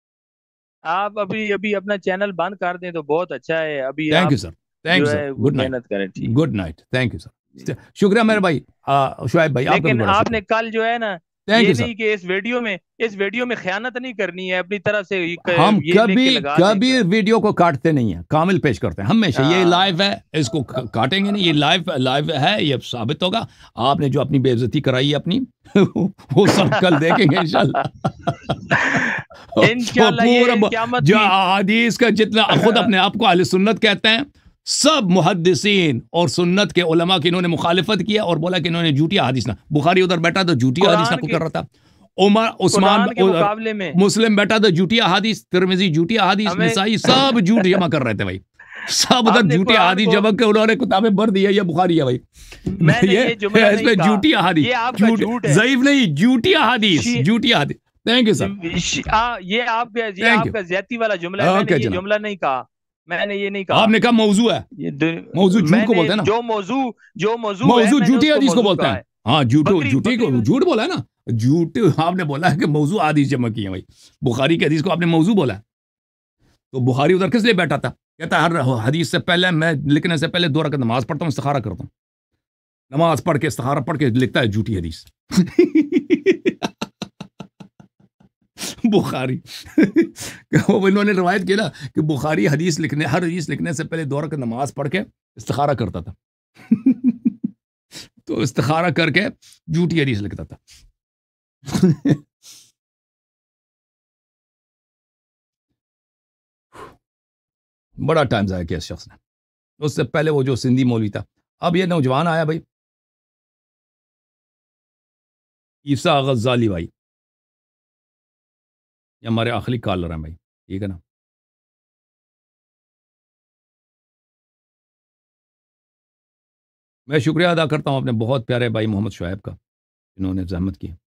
آپ ابھی ابھی اپنا چینل بند کر دیں تو بہت اچھا ہے. ابھی thank you sir, thank you sir, good night, good night, thank you sir, شکریہ میرے بھائی شعیب بھائی. لیکن آپ نے کل جو ہے نا یہ نہیں کہ اس ویڈیو میں اس ویڈیو میں خیانت نہیں کرنی ہے اپنی طرف سے. ہم کبھی کبھی ویڈیو کو کاٹتے نہیں ہیں، کامل پیش کرتے ہیں ہمیشہ. یہ لائیو ہے، اس کو کاٹیں گے نہیں، یہ لائیو لائیو ہے، یہ ثابت ہوگا. آپ نے جو اپنی بے عزتی کرائی ہے اپنی وہ سب کل دیکھیں گے انشاءاللہ. پورا جو حدیث کا جتنا خود اپنے آپ کو اہل سنت کہتے ہیں، سب محدثین اور سنت کے علماء کی انہوں نے مخالفت کیا اور بولا کہ انہوں نے جھوٹی احادیث نہ. بخاری ادھر بیٹھا تو جھوٹی احادیث نقل کر رہا تھا، عمر عثمان مسلم بیٹھا تو جھوٹی احادیث، ترمذی جھوٹی احادیث، نسائی سب جھوٹ جمع کر رہے تھے بھائی. سب ادھر جھوٹی احادیث جمع کے انہوں نے کتابیں بھر دی ہے. یہ بخاری ہے بھائی، اس میں جھوٹی احادیث، ضعیف نہیں، جھوٹی احادیث، جھوٹی احادیث. Thank you sir. یہ آپ کا یہ آپ کا زیادتی والا جملہ ہے، میں نے یہ جملہ نہیں کہا، میں نے یہ نہیں کہا. آپ نے کہا موضوع ہے، موضوع جھوٹ کو بولتے ہیں نا، جو موضوع جو موضوع موضوع جھوٹی حدیث کو بولتے ہیں. ہاں جھوٹو جھوٹی کو جھوٹ بولا ہے نا، جھوٹ آپ نے بولا ہے کہ موضوع حدیث جمع کی ہے بھائی. بخاری کی حدیث کو آپ نے موضوع بولا ہے. تو بخاری ادھر کس لیے بیٹھا تھا؟ کہتا ہے ہر حدیث سے پہلے میں لکھنے سے پہلے دو رکعت نماز پڑھتا ہوں، استخارہ کرتا ہوں. نماز پڑھ کے استخارہ پڑھ کے لکھتا ہے جھوٹی حدیث. بخاری وہ انہوں نے روایت کی نا کہ بخاری حدیث لکھنے ہر حدیث لکھنے سے پہلے دو رکعت نماز پڑھ کے استخارہ کرتا تھا تو استخارہ کر کے جھوٹی حدیث لکھتا تھا بڑا ٹائم ضائع کیا اس شخص نے. اس سے پہلے وہ جو سندھی مولوی تھا. اب یہ نوجوان آیا بھائی عیسیٰ غزالی بھائی، یہ ہمارے آخری کالر ہیں بھائی، ٹھیک ہے نا. میں شکریہ ادا کرتا ہوں اپنے بہت پیارے بھائی محمد شعیب کا، جنہوں نے زحمت کی.